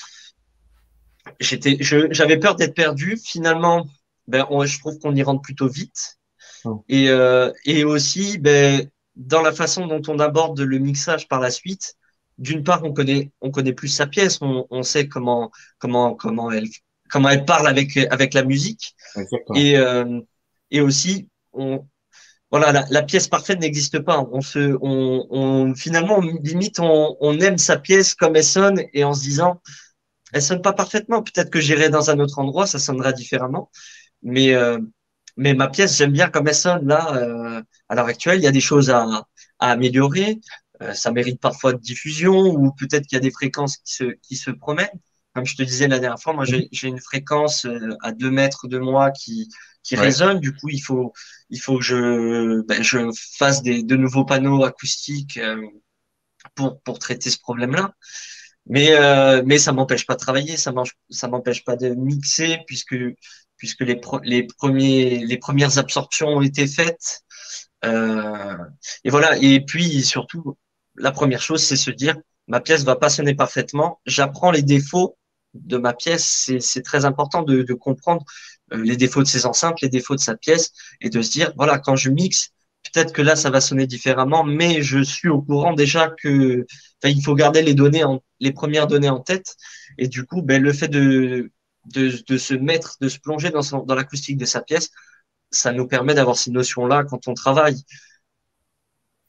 J'étais, je, j'avais peur d'être perdu. Finalement, ben, on- je trouve qu'on y rentre plutôt vite. Et, euh, et aussi, ben, dans la façon dont on aborde le mixage par la suite, d'une part, on connaît, on connaît plus sa pièce, on, on sait comment, comment, comment elle, comment elle parle avec, avec la musique. Exactement. Et, euh, et aussi, on, voilà, la, la pièce parfaite n'existe pas. On se, on, on, finalement, on- limite, on, on aime sa pièce comme elle sonne et en se disant, elle sonne pas parfaitement. Peut-être que j'irai dans un autre endroit, ça sonnera différemment. Mais, euh, mais ma pièce, j'aime bien comme elle sonne là, euh, à l'heure actuelle. Il y a des choses à, à améliorer. Euh, ça mérite parfois de diffusion ou peut-être qu'il y a des fréquences qui se, qui se promènent. Comme je te disais la dernière fois, moi, j'ai, j'ai une fréquence euh, à deux mètres de moi qui, qui Ouais. résonne. Du coup, il faut, il faut que je, ben, je fasse des, de nouveaux panneaux acoustiques euh, pour, pour traiter ce problème-là. Mais, euh, mais ça m'empêche pas de travailler, ça m'en- ça m'empêche pas de mixer puisque, puisque les, pro- les, premiers, les premières absorptions ont été faites. Euh, et voilà. Et puis surtout, la première chose, c'est se dire, ma pièce va pas sonner parfaitement. J'apprends les défauts de ma pièce. C'est, c'est très important de, de comprendre euh, les défauts de ses enceintes, les défauts de sa pièce et de se dire, voilà, quand je mixe, peut-être que là, ça va sonner différemment, mais je suis au courant déjà que, enfin, il faut garder les données en, les premières données en tête. Et du coup, ben, le fait de, de, de se mettre, de se plonger dans son, dans l'acoustique de sa pièce, ça nous permet d'avoir ces notions-là quand on travaille.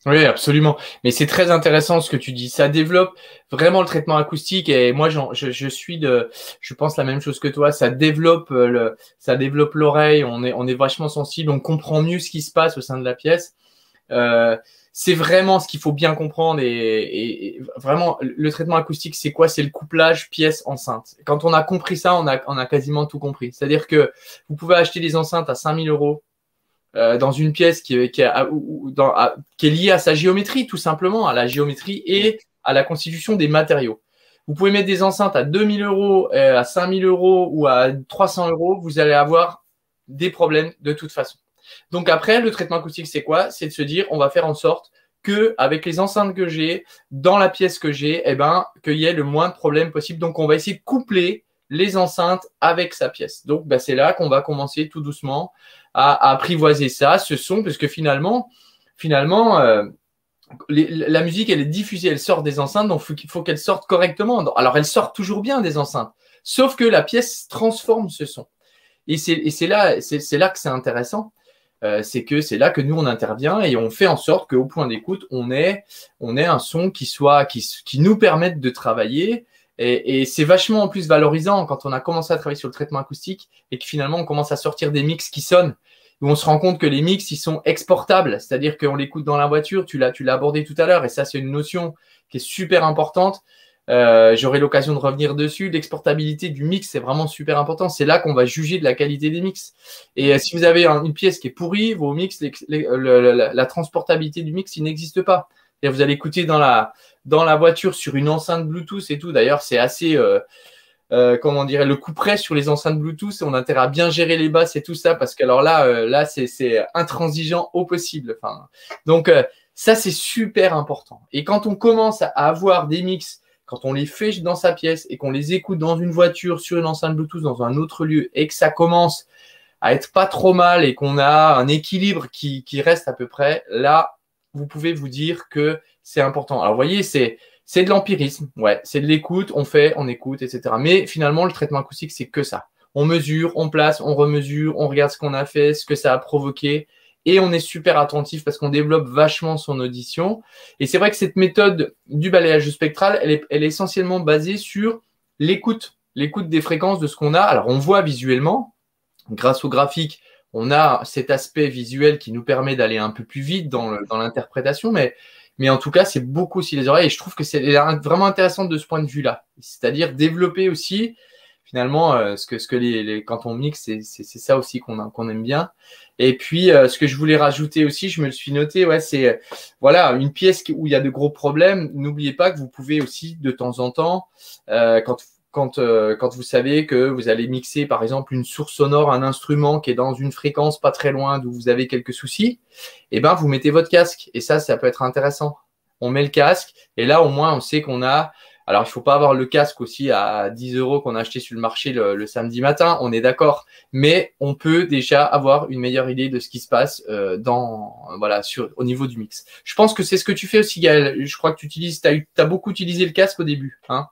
Oui, absolument. Mais c'est très intéressant ce que tu dis. Ça développe vraiment le traitement acoustique et moi, j'en- je, je suis de, je pense la même chose que toi. Ça développe euh, le, ça développe l'oreille. On est, on est vachement sensible. On comprend mieux ce qui se passe au sein de la pièce. Euh, c'est vraiment ce qu'il faut bien comprendre et, et- et vraiment le traitement acoustique, c'est quoi? C'est le couplage pièce-enceinte. Quand on a compris ça, on a, on a quasiment tout compris. C'est-à-dire que vous pouvez acheter des enceintes à cinq mille euros euh, dans une pièce qui, qui, a, ou, dans, à, qui est liée à sa géométrie, tout simplement, à la géométrie et à la constitution des matériaux. Vous pouvez mettre des enceintes à deux mille euros, euh, à cinq mille euros ou à trois cents euros, vous allez avoir des problèmes de toute façon. Donc après, le traitement acoustique, c'est quoi? C'est de se dire, on va faire en sorte que, avec les enceintes que j'ai, dans la pièce que j'ai, eh ben, qu'il y ait le moins de problèmes possible. Donc, on va essayer de coupler les enceintes avec sa pièce. Donc, ben, c'est là qu'on va commencer tout doucement à, à apprivoiser ça, ce son, parce que finalement, finalement, euh, les, la musique, elle est diffusée, elle sort des enceintes, donc il faut, faut qu'elle sorte correctement. Alors, elle sort toujours bien des enceintes, sauf que la pièce transforme ce son. Et c'est là, c'est là que c'est intéressant. Euh, c'est que c'est là que nous on intervient et on fait en sorte qu'au point d'écoute on ait on ait un son qui soit qui, qui nous permette de travailler et, et c'est vachement en plus valorisant quand on a commencé à travailler sur le traitement acoustique et que finalement on commence à sortir des mix qui sonnent où on se rend compte que les mix ils sont exportables, c'est-à-dire qu'on l'écoute dans la voiture, tu l'as tu l'as abordé tout à l'heure et ça c'est une notion qui est super importante. Euh, j'aurai l'occasion de revenir dessus. L'exportabilité du mix, c'est vraiment super important. C'est là qu'on va juger de la qualité des mix. Et euh, si vous avez un, une pièce qui est pourrie, vos mix, les, les, le, la, la transportabilité du mix, il n'existe pas. Et vous allez écouter dans la, dans la voiture sur une enceinte Bluetooth et tout. D'ailleurs, c'est assez, euh, euh, comment dirait, le coup près sur les enceintes Bluetooth. On a intérêt à bien gérer les basses et tout ça parce que alors là, euh, là, c'est intransigeant au possible. Enfin, donc euh, ça, c'est super important. Et quand on commence à avoir des mix quand on les fait dans sa pièce et qu'on les écoute dans une voiture, sur une enceinte Bluetooth, dans un autre lieu, et que ça commence à être pas trop mal et qu'on a un équilibre qui, qui reste à peu près, là, vous pouvez vous dire que c'est important. Alors, vous voyez, c'est c'est de l'empirisme, ouais, c'est de l'écoute, on fait, on écoute, et cetera. Mais finalement, le traitement acoustique, c'est que ça. On mesure, on place, on remesure, on regarde ce qu'on a fait, ce que ça a provoqué, et on est super attentif parce qu'on développe vachement son audition. Et c'est vrai que cette méthode du balayage spectral, elle est, elle est essentiellement basée sur l'écoute, l'écoute des fréquences de ce qu'on a. Alors, on voit visuellement, grâce au graphique, on a cet aspect visuel qui nous permet d'aller un peu plus vite dans l'interprétation, mais, mais en tout cas, c'est beaucoup aussi les oreilles. Et je trouve que c'est vraiment intéressant de ce point de vue-là. C'est-à-dire développer aussi, finalement, euh, ce que, ce que les, les, quand on mixe, c'est ça aussi qu'on qu'on aime bien. Et puis, euh, ce que je voulais rajouter aussi, je me le suis noté, ouais, c'est voilà, une pièce où il y a de gros problèmes. N'oubliez pas que vous pouvez aussi, de temps en temps, euh, quand Quand, euh, quand vous savez que vous allez mixer, par exemple, une source sonore, un instrument qui est dans une fréquence pas très loin d'où vous avez quelques soucis, eh ben, vous mettez votre casque. Et ça, ça peut être intéressant. On met le casque et là, au moins, on sait qu'on a… Alors, il faut pas avoir le casque aussi à dix euros qu'on a acheté sur le marché le, le samedi matin, on est d'accord. Mais on peut déjà avoir une meilleure idée de ce qui se passe euh, dans, voilà, sur, au niveau du mix. Je pense que c'est ce que tu fais aussi, Gaël. Je crois que tu utilises, tu as, as beaucoup utilisé le casque au début, hein?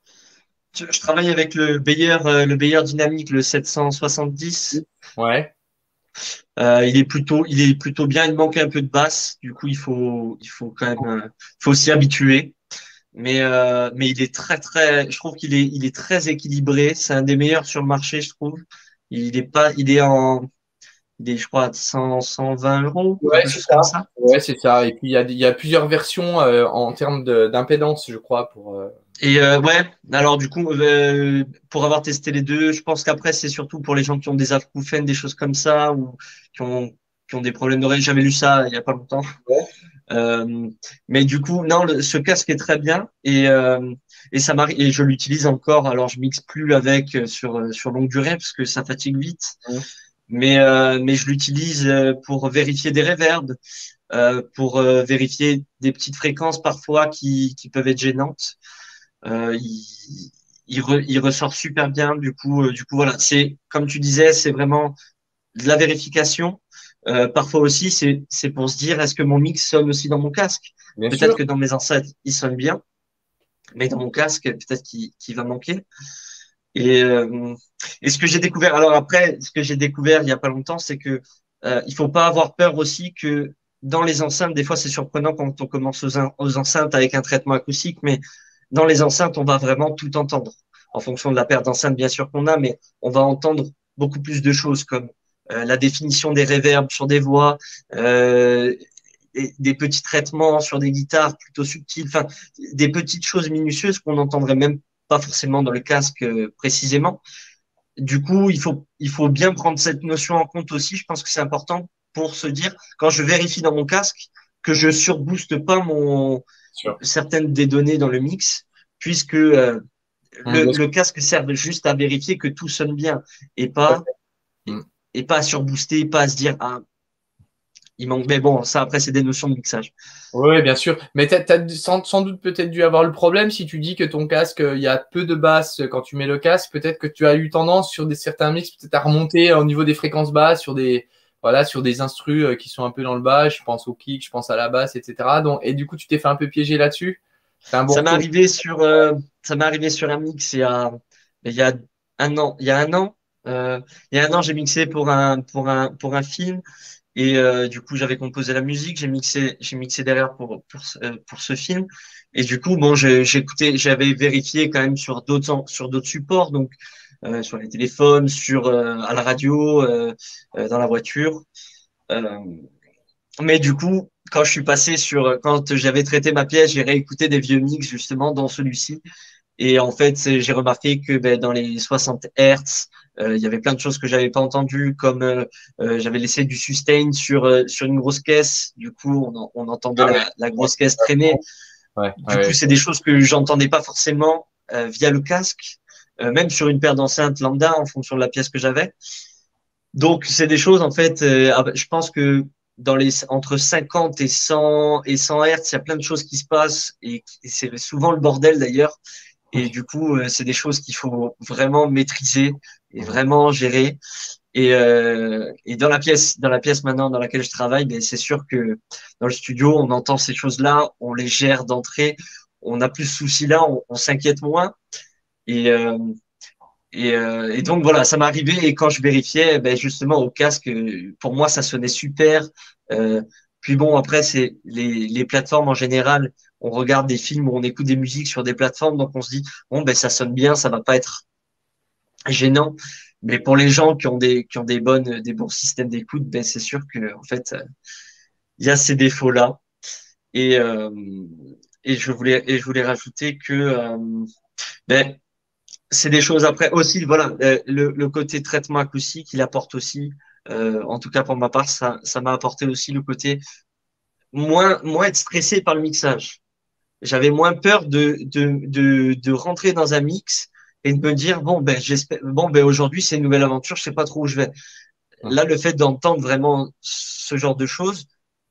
Je, je travaille avec le Beyer, euh, le Beyer Dynamic, le sept cent soixante-dix. Ouais. Euh, il est plutôt, il est plutôt bien. Il manque un peu de basse. Du coup, il faut, il faut quand même, euh, il faut s'y habituer. Mais, euh, mais il est très, très, je trouve qu'il est, il est très équilibré. C'est un des meilleurs sur le marché, je trouve. Il est pas, il est en, il est, je crois, à cent, cent vingt euros, Ouais, quelque c'est chose ça. comme ça. Ouais, c'est ça. Et puis, il y a, il y a plusieurs versions euh, en termes d'impédance, je crois, pour… euh, Et euh, ouais, alors du coup, euh, pour avoir testé les deux, je pense qu'après, c'est surtout pour les gens qui ont des acouphènes, des choses comme ça, ou qui ont, qui ont des problèmes d'oreille. J'avais lu ça il y a pas longtemps. Ouais. Euh, mais du coup, non, le- ce casque est très bien et, euh, et ça m'arrive et je l'utilise encore. Alors, je mixe plus avec euh, sur euh, sur longue durée parce que ça fatigue vite. Mmh. Mais euh, mais je l'utilise euh, pour vérifier des reverbs, euh, pour euh, vérifier des petites fréquences parfois qui qui peuvent être gênantes. Euh, il, il, re- il ressort super bien. Du coup, euh, du coup, voilà. C'est comme tu disais, c'est vraiment de la vérification. Euh, parfois aussi, c'est c'est pour se dire, est-ce que mon mix sonne aussi dans mon casque? Bien Peut-être sûr. que dans mes enceintes, il sonne bien, mais dans mon casque, peut-être qu'il qu'il va manquer. Et, euh, et ce que j'ai découvert, alors après, ce que j'ai découvert il y a pas longtemps, c'est que euh, il faut pas avoir peur aussi que dans les enceintes, des fois, c'est surprenant quand on commence aux, en- aux enceintes avec un traitement acoustique, mais dans les enceintes, on va vraiment tout entendre. En fonction de la paire d'enceintes, bien sûr, qu'on a, mais on va entendre beaucoup plus de choses comme euh, la définition des réverbes sur des voix, euh, et des petits traitements sur des guitares plutôt subtils, enfin, des petites choses minutieuses qu'on n'entendrait même pas forcément dans le casque euh, précisément. Du coup, il faut, il faut bien prendre cette notion en compte aussi. Je pense que c'est important pour se dire, quand je vérifie dans mon casque, que je surbooste pas mon, Sûr. certaines des données dans le mix, puisque euh, Hum, le, bien sûr, le casque sert juste à vérifier que tout sonne bien et tout à pas, fait. et, Hum. et pas à surbooster, pas à se dire, ah, il manque. Mais bon, ça, après, c'est des notions de mixage. Oui, bien sûr. Mais tu as, sans, sans doute peut-être dû avoir le problème si tu dis que ton casque, euh, il y a peu de basses quand tu mets le casque. Peut-être que tu as eu tendance sur des, certains mix peut-être à remonter au niveau des fréquences basses sur des, voilà, sur des instrus euh, qui sont un peu dans le bas. Je pense au kick, je pense à la basse, et cetera. Donc, et du coup, tu t'es fait un peu piéger là-dessus. C'est un bon Ça m'est retour. arrivé sur, euh, ça m'est arrivé sur un mix il y a, il y a un an. Il y a un an, euh, il y a un an, j'ai mixé pour un, pour un, pour un film. Et euh, du coup, j'avais composé la musique, j'ai mixé, j'ai mixé derrière pour pour ce, euh, pour ce film. Et du coup, bon, j'ai j'ai écouté, j'avais vérifié quand même sur d'autres en- sur d'autres supports, donc euh, sur les téléphones, sur euh, à la radio, euh, euh, dans la voiture. Euh, mais du coup, quand je suis passé sur, quand j'avais traité ma pièce, j'ai réécouté des vieux mix justement dans celui-ci. Et en fait, c'est- j'ai remarqué que ben, dans les soixante hertz, euh, il y avait plein de choses que j'avais pas entendues, comme euh, euh, j'avais laissé du sustain sur euh, sur une grosse caisse. Du coup, on, en- on entendait Ah ouais. la, la grosse caisse traîner. Ouais, Du coup, ouais, c'est des choses que j'entendais pas forcément euh, via le casque, euh, même sur une paire d'enceintes lambda en fonction de la pièce que j'avais. Donc, c'est des choses en fait. Euh, ah ben, je pense que dans les entre cinquante et cent et cent hertz, il y a plein de choses qui se passent et, qui- et c'est souvent le bordel d'ailleurs. Et ouais. du coup, euh, c'est des choses qu'il faut vraiment maîtriser et Mhm. vraiment gérer. Et, euh, et dans la pièce, dans la pièce maintenant dans laquelle je travaille, ben, c'est sûr que dans le studio, on entend ces choses-là, on les gère d'entrée, on n'a plus ce souci-là, on, on s'inquiète moins. Et, euh, et, euh, et donc voilà, ça m'est arrivé. Et quand je vérifiais, ben, justement au casque, euh, pour moi, ça sonnait super. Euh, puis bon, après, c'est les, les plateformes en général. On regarde des films ou on écoute des musiques sur des plateformes, donc on se dit bon ben ça sonne bien, ça va pas être gênant. Mais pour les gens qui ont des qui ont des bonnes des bons systèmes d'écoute, ben c'est sûr que en fait euh, il y a ces défauts-là. Et euh, et je voulais et je voulais rajouter que euh, ben c'est des choses après aussi, voilà, euh, le, le côté traitement acoustique, il apporte aussi, euh, en tout cas pour ma part, ça, ça m'a apporté aussi le côté moins, moins être stressé par le mixage. J'avais moins peur de, de, de, de rentrer dans un mix et de me dire, bon, ben, j'espère, bon, ben, aujourd'hui, c'est une nouvelle aventure, je sais pas trop où je vais. Là, le fait d'entendre vraiment ce genre de choses,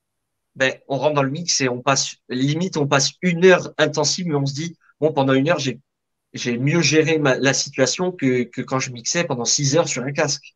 ben, on rentre dans le mix et on passe, limite, on passe une heure intensive, mais on se dit, bon, pendant une heure, j'ai j'ai mieux géré ma, la situation que, que quand je mixais pendant six heures sur un casque.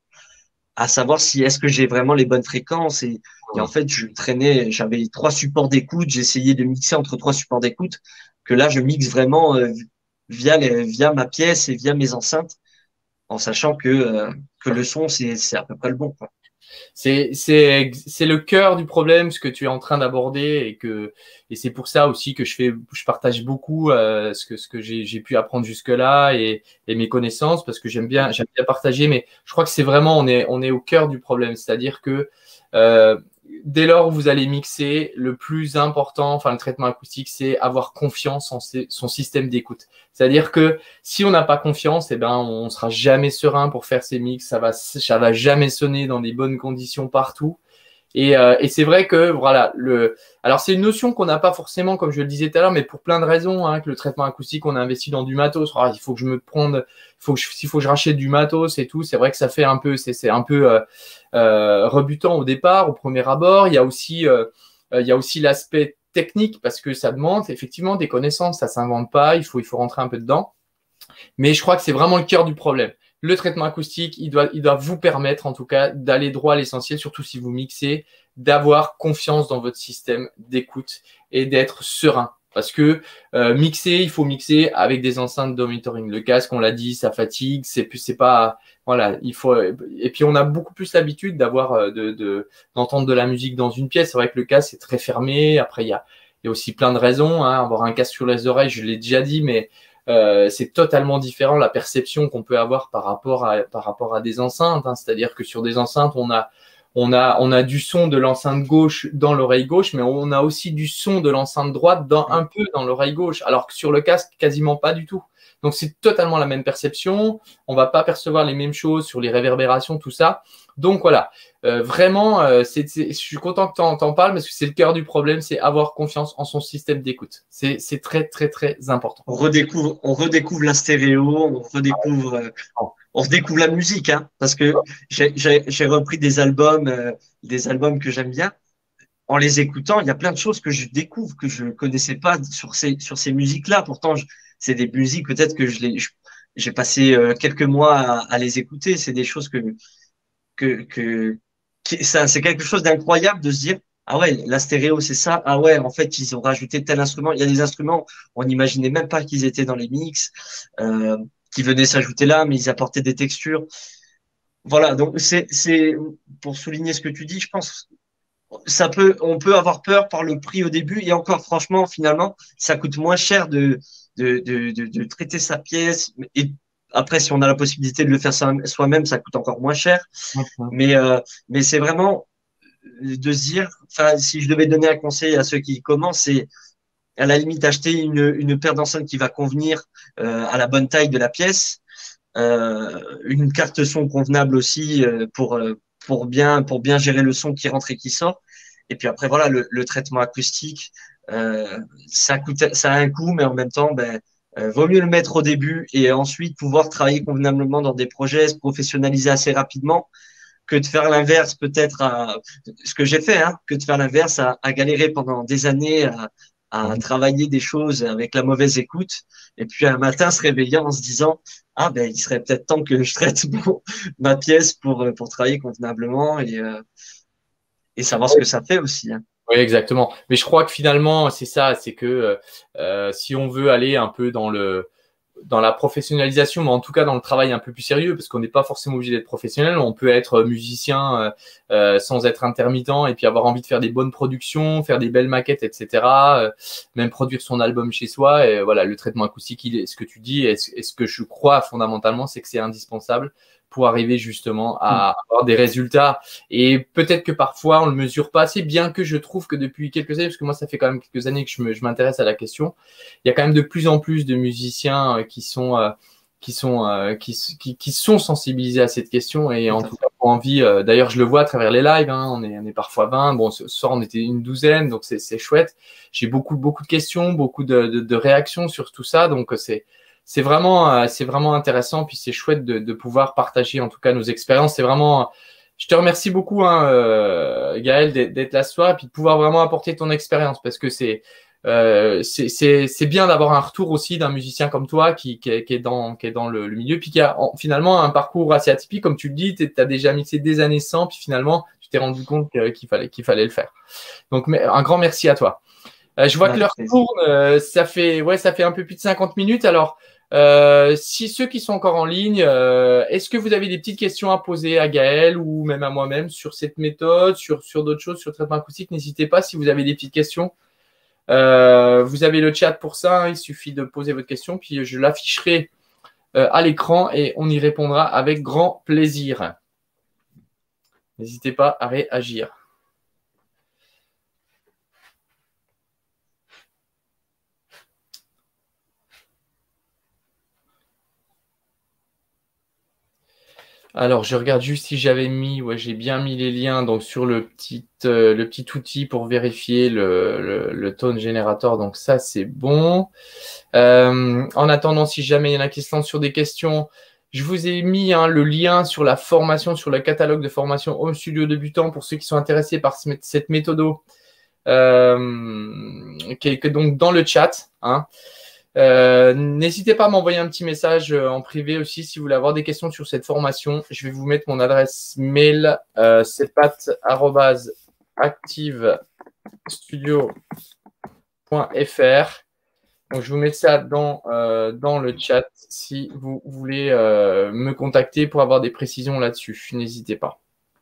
À savoir si est-ce que j'ai vraiment les bonnes fréquences et, et en Mhm. fait je traînais, j'avais trois supports d'écoute, j'essayais de mixer entre trois supports d'écoute, que là je mixe vraiment euh, via les, via ma pièce et via mes enceintes, en sachant que euh, que le son c'est c'est à peu près le bon, quoi. C'est, c'est, c'est le cœur du problème, ce que tu es en train d'aborder, et que, et c'est pour ça aussi que je fais, je partage beaucoup euh, ce que, ce que j'ai, j'ai pu apprendre jusque-là et, et mes connaissances, parce que j'aime bien, j'aime bien partager, mais je crois que c'est vraiment, on est, on est au cœur du problème, c'est-à-dire que euh, dès lors où vous allez mixer, le plus important, enfin le traitement acoustique, c'est avoir confiance en ses- son système d'écoute. C'est-à-dire que si on n'a pas confiance, eh ben, on sera jamais serein pour faire ses mix. Ça va, ça va jamais sonner dans des bonnes conditions partout. Et, euh, et c'est vrai que voilà, le. Alors c'est une notion qu'on n'a pas forcément, comme je le disais tout à l'heure, mais pour plein de raisons. Hein, que le traitement acoustique, on a investi dans du matos. Ah, il faut que je me prenne, il faut que je, s'il faut que je rachète du matos et tout. C'est vrai que ça fait un peu, c'est, c'est un peu euh, euh, rebutant au départ, au premier abord. Il y a aussi, euh, il y a aussi l'aspect technique parce que ça demande effectivement des connaissances. Ça s'invente pas. Il faut, il faut rentrer un peu dedans. Mais je crois que c'est vraiment le cœur du problème. Le traitement acoustique, il doit, il doit vous permettre en tout cas d'aller droit à l'essentiel, surtout si vous mixez, d'avoir confiance dans votre système d'écoute et d'être serein. Parce que euh, mixer, il faut mixer avec des enceintes de monitoring. Le casque, on l'a dit, ça fatigue, c'est plus, c'est pas, voilà, il faut. Et puis on a beaucoup plus l'habitude d'avoir de, de, d'entendre de la musique dans une pièce. C'est vrai que le casque c'est très fermé. Après il y a, il y a aussi plein de raisons. Hein. Avoir un casque sur les oreilles, je l'ai déjà dit, mais euh, c'est totalement différent la perception qu'on peut avoir par rapport à par rapport à des enceintes. Hein. C'est-à-dire que sur des enceintes, on a On a, on a du son de l'enceinte gauche dans l'oreille gauche, mais on a aussi du son de l'enceinte droite dans, un peu dans l'oreille gauche, alors que sur le casque, quasiment pas du tout. Donc, c'est totalement la même perception. On va pas percevoir les mêmes choses sur les réverbérations, tout ça. Donc, voilà. Euh, vraiment, euh, c'est, c'est, je suis content que tu en, t'en parles parce que c'est le cœur du problème, c'est avoir confiance en son système d'écoute. C'est, c'est très, très, très important. On redécouvre, on redécouvre la stéréo, on redécouvre, euh, on redécouvre la musique, hein, parce que j'ai, j'ai, j'ai repris des albums, euh, des albums que j'aime bien. En les écoutant, il y a plein de choses que je découvre que je connaissais pas sur ces sur ces musiques-là. Pourtant, je- c'est des musiques peut-être que je les je- j'ai passé euh, quelques mois à, à les écouter. C'est des choses que que que qui- ça c'est quelque chose d'incroyable de se dire ah ouais la stéréo c'est ça, ah ouais en fait ils ont rajouté tel instrument. Il y a des instruments on n'imaginait même pas qu'ils étaient dans les mix, euh, qui venaient s'ajouter là, mais ils apportaient des textures. Voilà, donc c'est c'est pour souligner ce que tu dis, je pense ça peut, on peut avoir peur par le prix au début et encore franchement, finalement, ça coûte moins cher de, de, de, de, de traiter sa pièce. Et après, si on a la possibilité de le faire soi-même, ça coûte encore moins cher. Mais, euh, mais c'est vraiment de se dire, enfin, si je devais donner un conseil à ceux qui commencent, c'est à la limite acheter une, une paire d'enceintes qui va convenir euh, à la bonne taille de la pièce, euh, une carte son convenable aussi euh, pour euh, pour bien pour bien gérer le son qui rentre et qui sort. Et puis après voilà le, le traitement acoustique, euh, ça coûte ça a un coût, mais en même temps ben euh, vaut mieux le mettre au début et ensuite pouvoir travailler convenablement dans des projets, se professionnaliser assez rapidement que de faire l'inverse peut-être à ce que j'ai fait, hein, que de faire l'inverse à, à galérer pendant des années à, à travailler des choses avec la mauvaise écoute et puis un matin se réveiller en se disant ah ben il serait peut-être temps que je traite mon, ma pièce pour pour travailler convenablement et euh, et savoir ce que ça fait aussi, hein. Oui, exactement. Mais je crois que finalement, c'est ça, c'est que euh, si on veut aller un peu dans le dans la professionnalisation, mais en tout cas dans le travail un peu plus sérieux, parce qu'on n'est pas forcément obligé d'être professionnel, on peut être musicien euh, euh, sans être intermittent et puis avoir envie de faire des bonnes productions, faire des belles maquettes, et cetera. Euh, même produire son album chez soi. Et voilà, le traitement acoustique, il est, ce que tu dis, et ce, et ce que je crois fondamentalement, c'est que c'est indispensable pour arriver justement à avoir des résultats. Et peut-être que parfois, on ne le mesure pas assez, bien que je trouve que depuis quelques années, parce que moi, ça fait quand même quelques années que je, me, je m'intéresse à la question, il y a quand même de plus en plus de musiciens qui sont, euh, qui sont, euh, qui, qui, qui sont sensibilisés à cette question et en tout cas ont envie. Euh, d'ailleurs, je le vois à travers les lives, hein, on, est, on est parfois vingt. Bon, ce soir, on était une douzaine, donc c'est, c'est chouette. J'ai beaucoup, beaucoup de questions, beaucoup de, de, de réactions sur tout ça, donc c'est C'est vraiment, c'est vraiment intéressant, puis c'est chouette de, de pouvoir partager en tout cas nos expériences. C'est vraiment, je te remercie beaucoup, hein, euh, Gaël, d'être là ce soir et puis de pouvoir vraiment apporter ton expérience parce que c'est, euh, c'est, c'est, c'est bien d'avoir un retour aussi d'un musicien comme toi qui, qui, est, qui est dans, qui est dans le, le milieu, puis qui a en, finalement un parcours assez atypique, comme tu le dis, tu as déjà mixé des années sans, puis finalement tu t'es rendu compte qu'il fallait, qu'il fallait le faire. Donc un grand merci à toi. Euh, je vois que l'heure tourne, euh, ça fait, ouais, ça fait un peu plus de cinquante minutes. Alors, euh, si ceux qui sont encore en ligne, euh, est-ce que vous avez des petites questions à poser à Gaël ou même à moi-même sur cette méthode, sur, sur d'autres choses, sur le traitement acoustique? N'hésitez pas si vous avez des petites questions. Euh, vous avez le chat pour ça, hein, il suffit de poser votre question, puis je l'afficherai euh, à l'écran et on y répondra avec grand plaisir. N'hésitez pas à réagir. Alors, je regarde juste si j'avais mis, ouais, j'ai bien mis les liens donc sur le petit, euh, le petit outil pour vérifier le, le, le tone générateur. Donc ça, c'est bon. Euh, en attendant, si jamais il y en a qui se lancent sur des questions, je vous ai mis hein, le lien sur la formation, sur le catalogue de formation Home Studio débutant pour ceux qui sont intéressés par cette méthode euh, qui est donc dans le chat. Hein. Euh, n'hésitez pas à m'envoyer un petit message en privé aussi si vous voulez avoir des questions sur cette formation. Je vais vous mettre mon adresse mail, euh, c'est pat arobase active studio point f r. Donc, je vous mets ça dans, euh, dans le chat si vous voulez euh, me contacter pour avoir des précisions là-dessus. N'hésitez pas.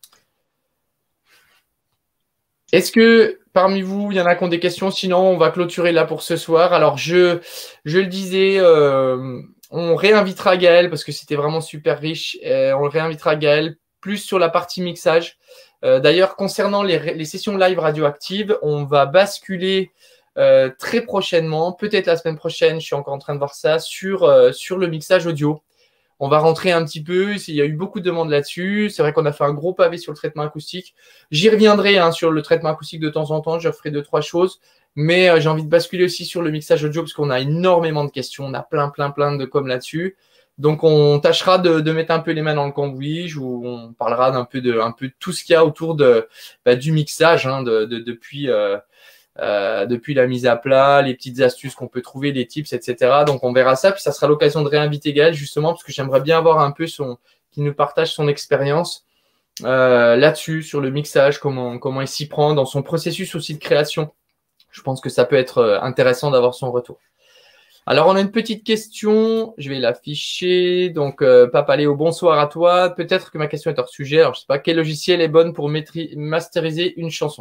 Est-ce que parmi vous, il y en a qui ont des questions? Sinon, on va clôturer là pour ce soir. Alors, je, je le disais, euh, on réinvitera Gaël parce que c'était vraiment super riche. Et on le réinvitera Gaël plus sur la partie mixage. Euh, D'ailleurs, concernant les, les sessions live radioactives, on va basculer euh, très prochainement, peut-être la semaine prochaine, je suis encore en train de voir ça, sur, euh, sur le mixage audio. On va rentrer un petit peu. Il y a eu beaucoup de demandes là-dessus. C'est vrai qu'on a fait un gros pavé sur le traitement acoustique. J'y reviendrai hein, sur le traitement acoustique de temps en temps. Je ferai deux, trois choses. Mais euh, j'ai envie de basculer aussi sur le mixage audio parce qu'on a énormément de questions. On a plein, plein, plein de com là-dessus. Donc, on tâchera de, de mettre un peu les mains dans le cambouis. Où on parlera d'un peu de, un peu de tout ce qu'il y a autour de, bah, du mixage hein, de, de, depuis… Euh, Euh, depuis la mise à plat, les petites astuces qu'on peut trouver, les tips, et cetera. Donc, on verra ça. Puis, ça sera l'occasion de réinviter Gaël, justement, parce que j'aimerais bien avoir un peu son, qu'il nous partage son expérience euh, là-dessus, sur le mixage, comment, comment il s'y prend, dans son processus aussi de création. Je pense que ça peut être intéressant d'avoir son retour. Alors, on a une petite question. Je vais l'afficher. Donc, euh, Papa Léo, bonsoir à toi. Peut-être que ma question est hors sujet. Alors, je sais pas, quel logiciel est bon pour masteriser une chanson?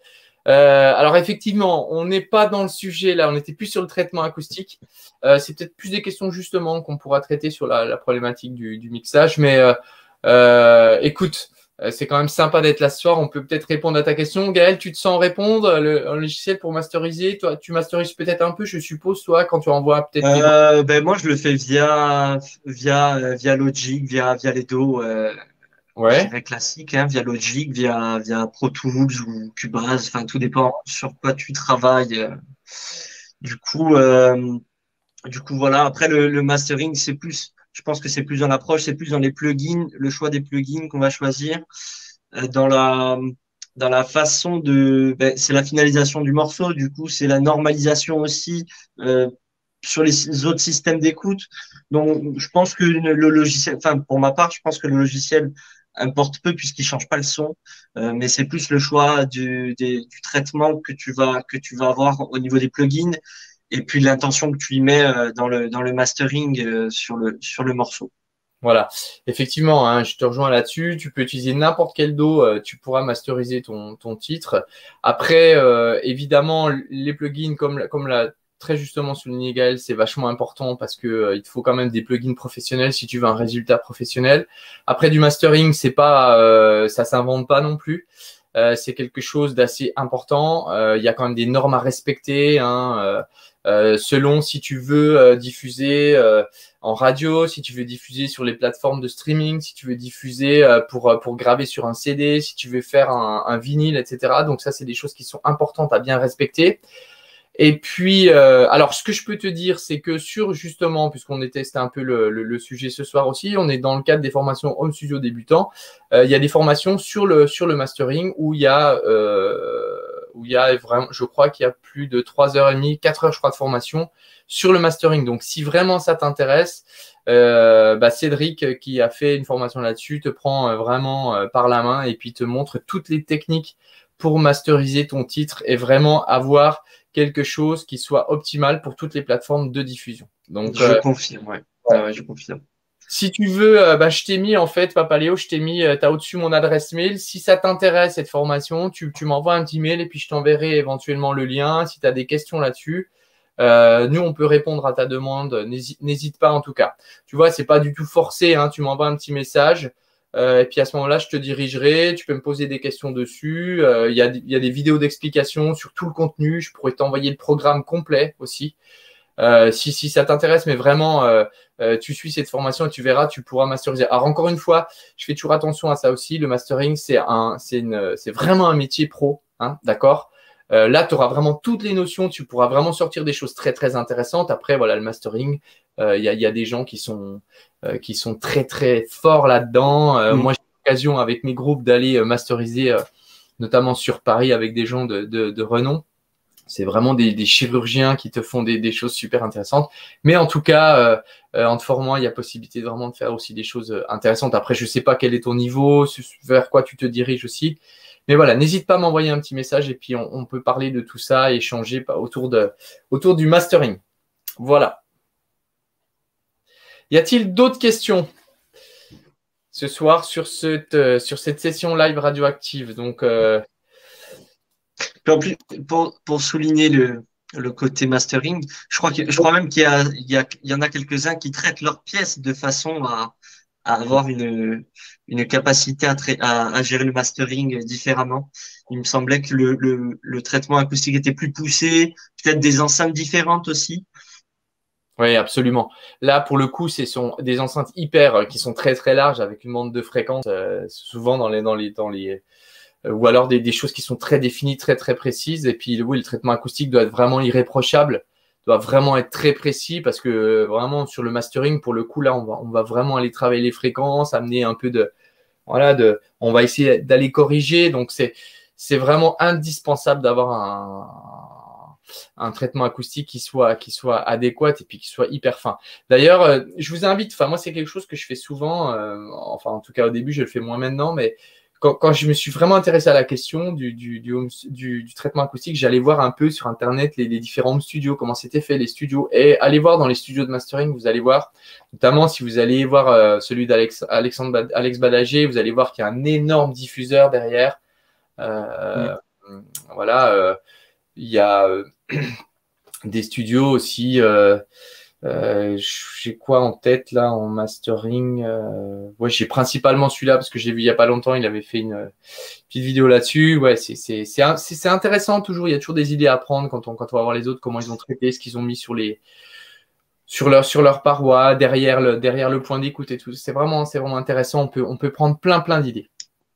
Euh, alors effectivement, on n'est pas dans le sujet là, on n'était plus sur le traitement acoustique. Euh, c'est peut-être plus des questions justement qu'on pourra traiter sur la, la problématique du, du mixage. Mais euh, euh, écoute, c'est quand même sympa d'être là ce soir. On peut peut-être répondre à ta question. Gaël, tu te sens répondre le, un logiciel pour masteriser? Toi, tu masterises peut-être un peu, je suppose, toi, quand tu envoies peut-être tes… Euh, ben moi, je le fais via via via Logic, via via les dos. Euh, je Ouais. dirais classique, hein, via Logic, via via Pro Tools ou Cubase. Enfin, tout dépend sur quoi tu travailles. euh. Du coup, euh, du coup, voilà. Après, le, le mastering, c'est plus, je pense que c'est plus dans l'approche, c'est plus dans les plugins, le choix des plugins qu'on va choisir, euh, dans la, dans la façon de, ben, c'est la finalisation du morceau. Du coup, c'est la normalisation aussi, euh, sur les autres systèmes d'écoute. Donc, je pense que le logiciel, enfin, pour ma part, je pense que le logiciel importe peu puisqu'il change pas le son, euh, mais c'est plus le choix du, des, du traitement que tu vas, que tu vas avoir au niveau des plugins et puis l'intention que tu y mets euh, dans le dans le mastering euh, sur le sur le morceau. Voilà, effectivement, hein, je te rejoins là-dessus. Tu peux utiliser n'importe quel dos, euh, tu pourras masteriser ton, ton titre. Après, euh, évidemment, les plugins, comme, comme l'a très justement souligné Gaël, c'est vachement important parce que euh, il te faut quand même des plugins professionnels si tu veux un résultat professionnel. Après, du mastering, c'est pas, euh, ça s'invente pas non plus. Euh, c'est quelque chose d'assez important. Euh, il y a quand même des normes à respecter, hein, euh, euh, selon si tu veux euh, diffuser euh, en radio, si tu veux diffuser sur les plateformes de streaming, si tu veux diffuser euh, pour, pour graver sur un C D, si tu veux faire un, un vinyle, et cetera. Donc ça, c'est des choses qui sont importantes à bien respecter. Et puis, euh, alors, ce que je peux te dire, c'est que sur justement, puisqu'on était, c'était un peu le, le, le sujet ce soir aussi, on est dans le cadre des formations Home Studio débutant. Euh, il y a des formations sur le sur le mastering où il y a euh, où il y a vraiment, je crois qu'il y a plus de trois heures et demie, quatre heures, je crois, de formation sur le mastering. Donc, si vraiment ça t'intéresse, euh, bah, Cédric, qui a fait une formation là-dessus, te prend vraiment euh, par la main et puis te montre toutes les techniques pour masteriser ton titre et vraiment avoir quelque chose qui soit optimal pour toutes les plateformes de diffusion. Donc, je euh, confirme, ouais. ouais. Ah ouais, je confirme. Si tu veux, euh, bah, je t'ai mis en fait, Papa Léo, je t'ai mis, euh, tu as au-dessus mon adresse mail. Si ça t'intéresse cette formation, tu, tu m'envoies un petit mail et puis je t'enverrai éventuellement le lien. Si tu as des questions là-dessus, euh, nous on peut répondre à ta demande. N'hésite pas en tout cas. Tu vois, c'est pas du tout forcé. Hein, tu m'envoies un petit message. Euh, et puis à ce moment-là, je te dirigerai. Tu peux me poser des questions dessus. Il euh, y, a, y a des vidéos d'explication sur tout le contenu. Je pourrais t'envoyer le programme complet aussi. Euh, si, si ça t'intéresse, mais vraiment, euh, euh, tu suis cette formation et tu verras, tu pourras masteriser. Alors encore une fois, je fais toujours attention à ça aussi. Le mastering, c'est un, c'est une, c'est vraiment un métier pro, hein, d'accord. Euh, là, tu auras vraiment toutes les notions. Tu pourras vraiment sortir des choses très très intéressantes. Après, voilà, le mastering, il euh, y, a, y a des gens qui sont euh, qui sont très très forts là-dedans. Euh, mmh. Moi, j'ai l'occasion avec mes groupes d'aller masteriser, euh, notamment sur Paris, avec des gens de, de, de renom. C'est vraiment des, des chirurgiens qui te font des, des choses super intéressantes. Mais en tout cas, euh, euh, en te formant, il y a possibilité de vraiment de faire aussi des choses intéressantes. Après, je ne sais pas quel est ton niveau, vers quoi tu te diriges aussi. Mais voilà, n'hésite pas à m'envoyer un petit message et puis on, on peut parler de tout ça et échanger autour, de, autour du mastering. Voilà. Y a-t-il d'autres questions ce soir sur cette, euh, sur cette session live radioactive? Donc, euh... Puis en plus, pour, pour souligner le, le côté mastering, je crois que, je crois même qu'il y a, il y a, il y en a quelques-uns qui traitent leurs pièces de façon à, à avoir une, une capacité à, trai- à, à gérer le mastering différemment. Il me semblait que le, le, le traitement acoustique était plus poussé, peut-être des enceintes différentes aussi. Oui, absolument. Là, pour le coup, ce sont des enceintes hyper euh, qui sont très très larges avec une bande de fréquence, euh, souvent dans les dans les dans les euh, ou alors des, des choses qui sont très définies, très très précises. Et puis oui, le traitement acoustique doit être vraiment irréprochable, doit vraiment être très précis parce que euh, vraiment sur le mastering, pour le coup, là, on va on va vraiment aller travailler les fréquences, amener un peu de voilà de, on va essayer d'aller corriger. Donc c'est c'est vraiment indispensable d'avoir un un traitement acoustique qui soit, qui soit adéquat et puis qui soit hyper fin. D'ailleurs, euh, je vous invite, enfin moi c'est quelque chose que je fais souvent, euh, enfin en tout cas au début je le fais moins maintenant, mais quand, quand je me suis vraiment intéressé à la question du, du, du, home, du, du traitement acoustique, j'allais voir un peu sur internet les, les différents home studios, comment c'était fait les studios, et allez voir dans les studios de mastering, vous allez voir, notamment si vous allez voir euh, celui d'Alex Alexandre Alex Badager, vous allez voir qu'il y a un énorme diffuseur derrière. Euh, mmh. Voilà, euh, il y a euh, des studios aussi. Euh, euh, j'ai quoi en tête là en mastering? euh, Ouais, j'ai principalement celui-là parce que j'ai vu il y a pas longtemps, il avait fait une euh, petite vidéo là-dessus. Ouais, c'est c'est c'est c'est intéressant toujours. Il y a toujours des idées à prendre quand on quand on va voir les autres, comment ils ont traité, ce qu'ils ont mis sur les sur leur sur leur paroi, derrière le derrière le point d'écoute et tout. C'est vraiment c'est vraiment intéressant. On peut on peut prendre plein plein d'idées.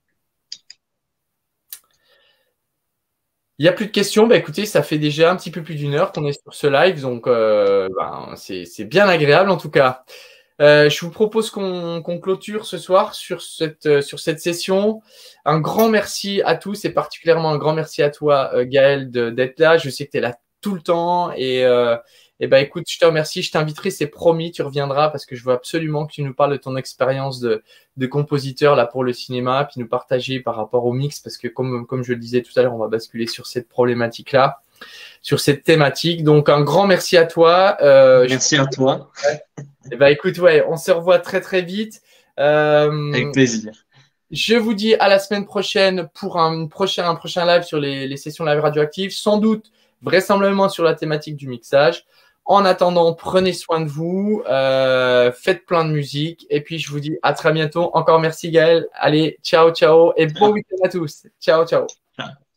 Il n'y a plus de questions. Bah, écoutez, ça fait déjà un petit peu plus d'une heure qu'on est sur ce live, donc euh, ben, c'est bien agréable en tout cas. Euh, je vous propose qu'on qu'on clôture ce soir sur cette, euh, sur cette session. Un grand merci à tous et particulièrement un grand merci à toi, euh, Gaël, d'être là. Je sais que tu es là tout le temps et, euh, et ben, écoute, je te remercie. Je t'inviterai, c'est promis, tu reviendras parce que je veux absolument que tu nous parles de ton expérience de, de compositeur là pour le cinéma, puis nous partager par rapport au mix parce que comme, comme je le disais tout à l'heure, on va basculer sur cette problématique-là, sur cette thématique. Donc, un grand merci à toi. Euh, merci je... à toi. Eh ben, écoute, ouais, on se revoit très, très vite. Euh, Avec plaisir. Je vous dis à la semaine prochaine pour un prochain, un prochain live sur les, les sessions live radioactives, sans doute, vraisemblablement sur la thématique du mixage. En attendant, prenez soin de vous, euh, faites plein de musique et puis je vous dis à très bientôt. Encore merci Gaël. Allez, ciao, ciao et bon week-end à tous. Ciao, ciao. Ciao.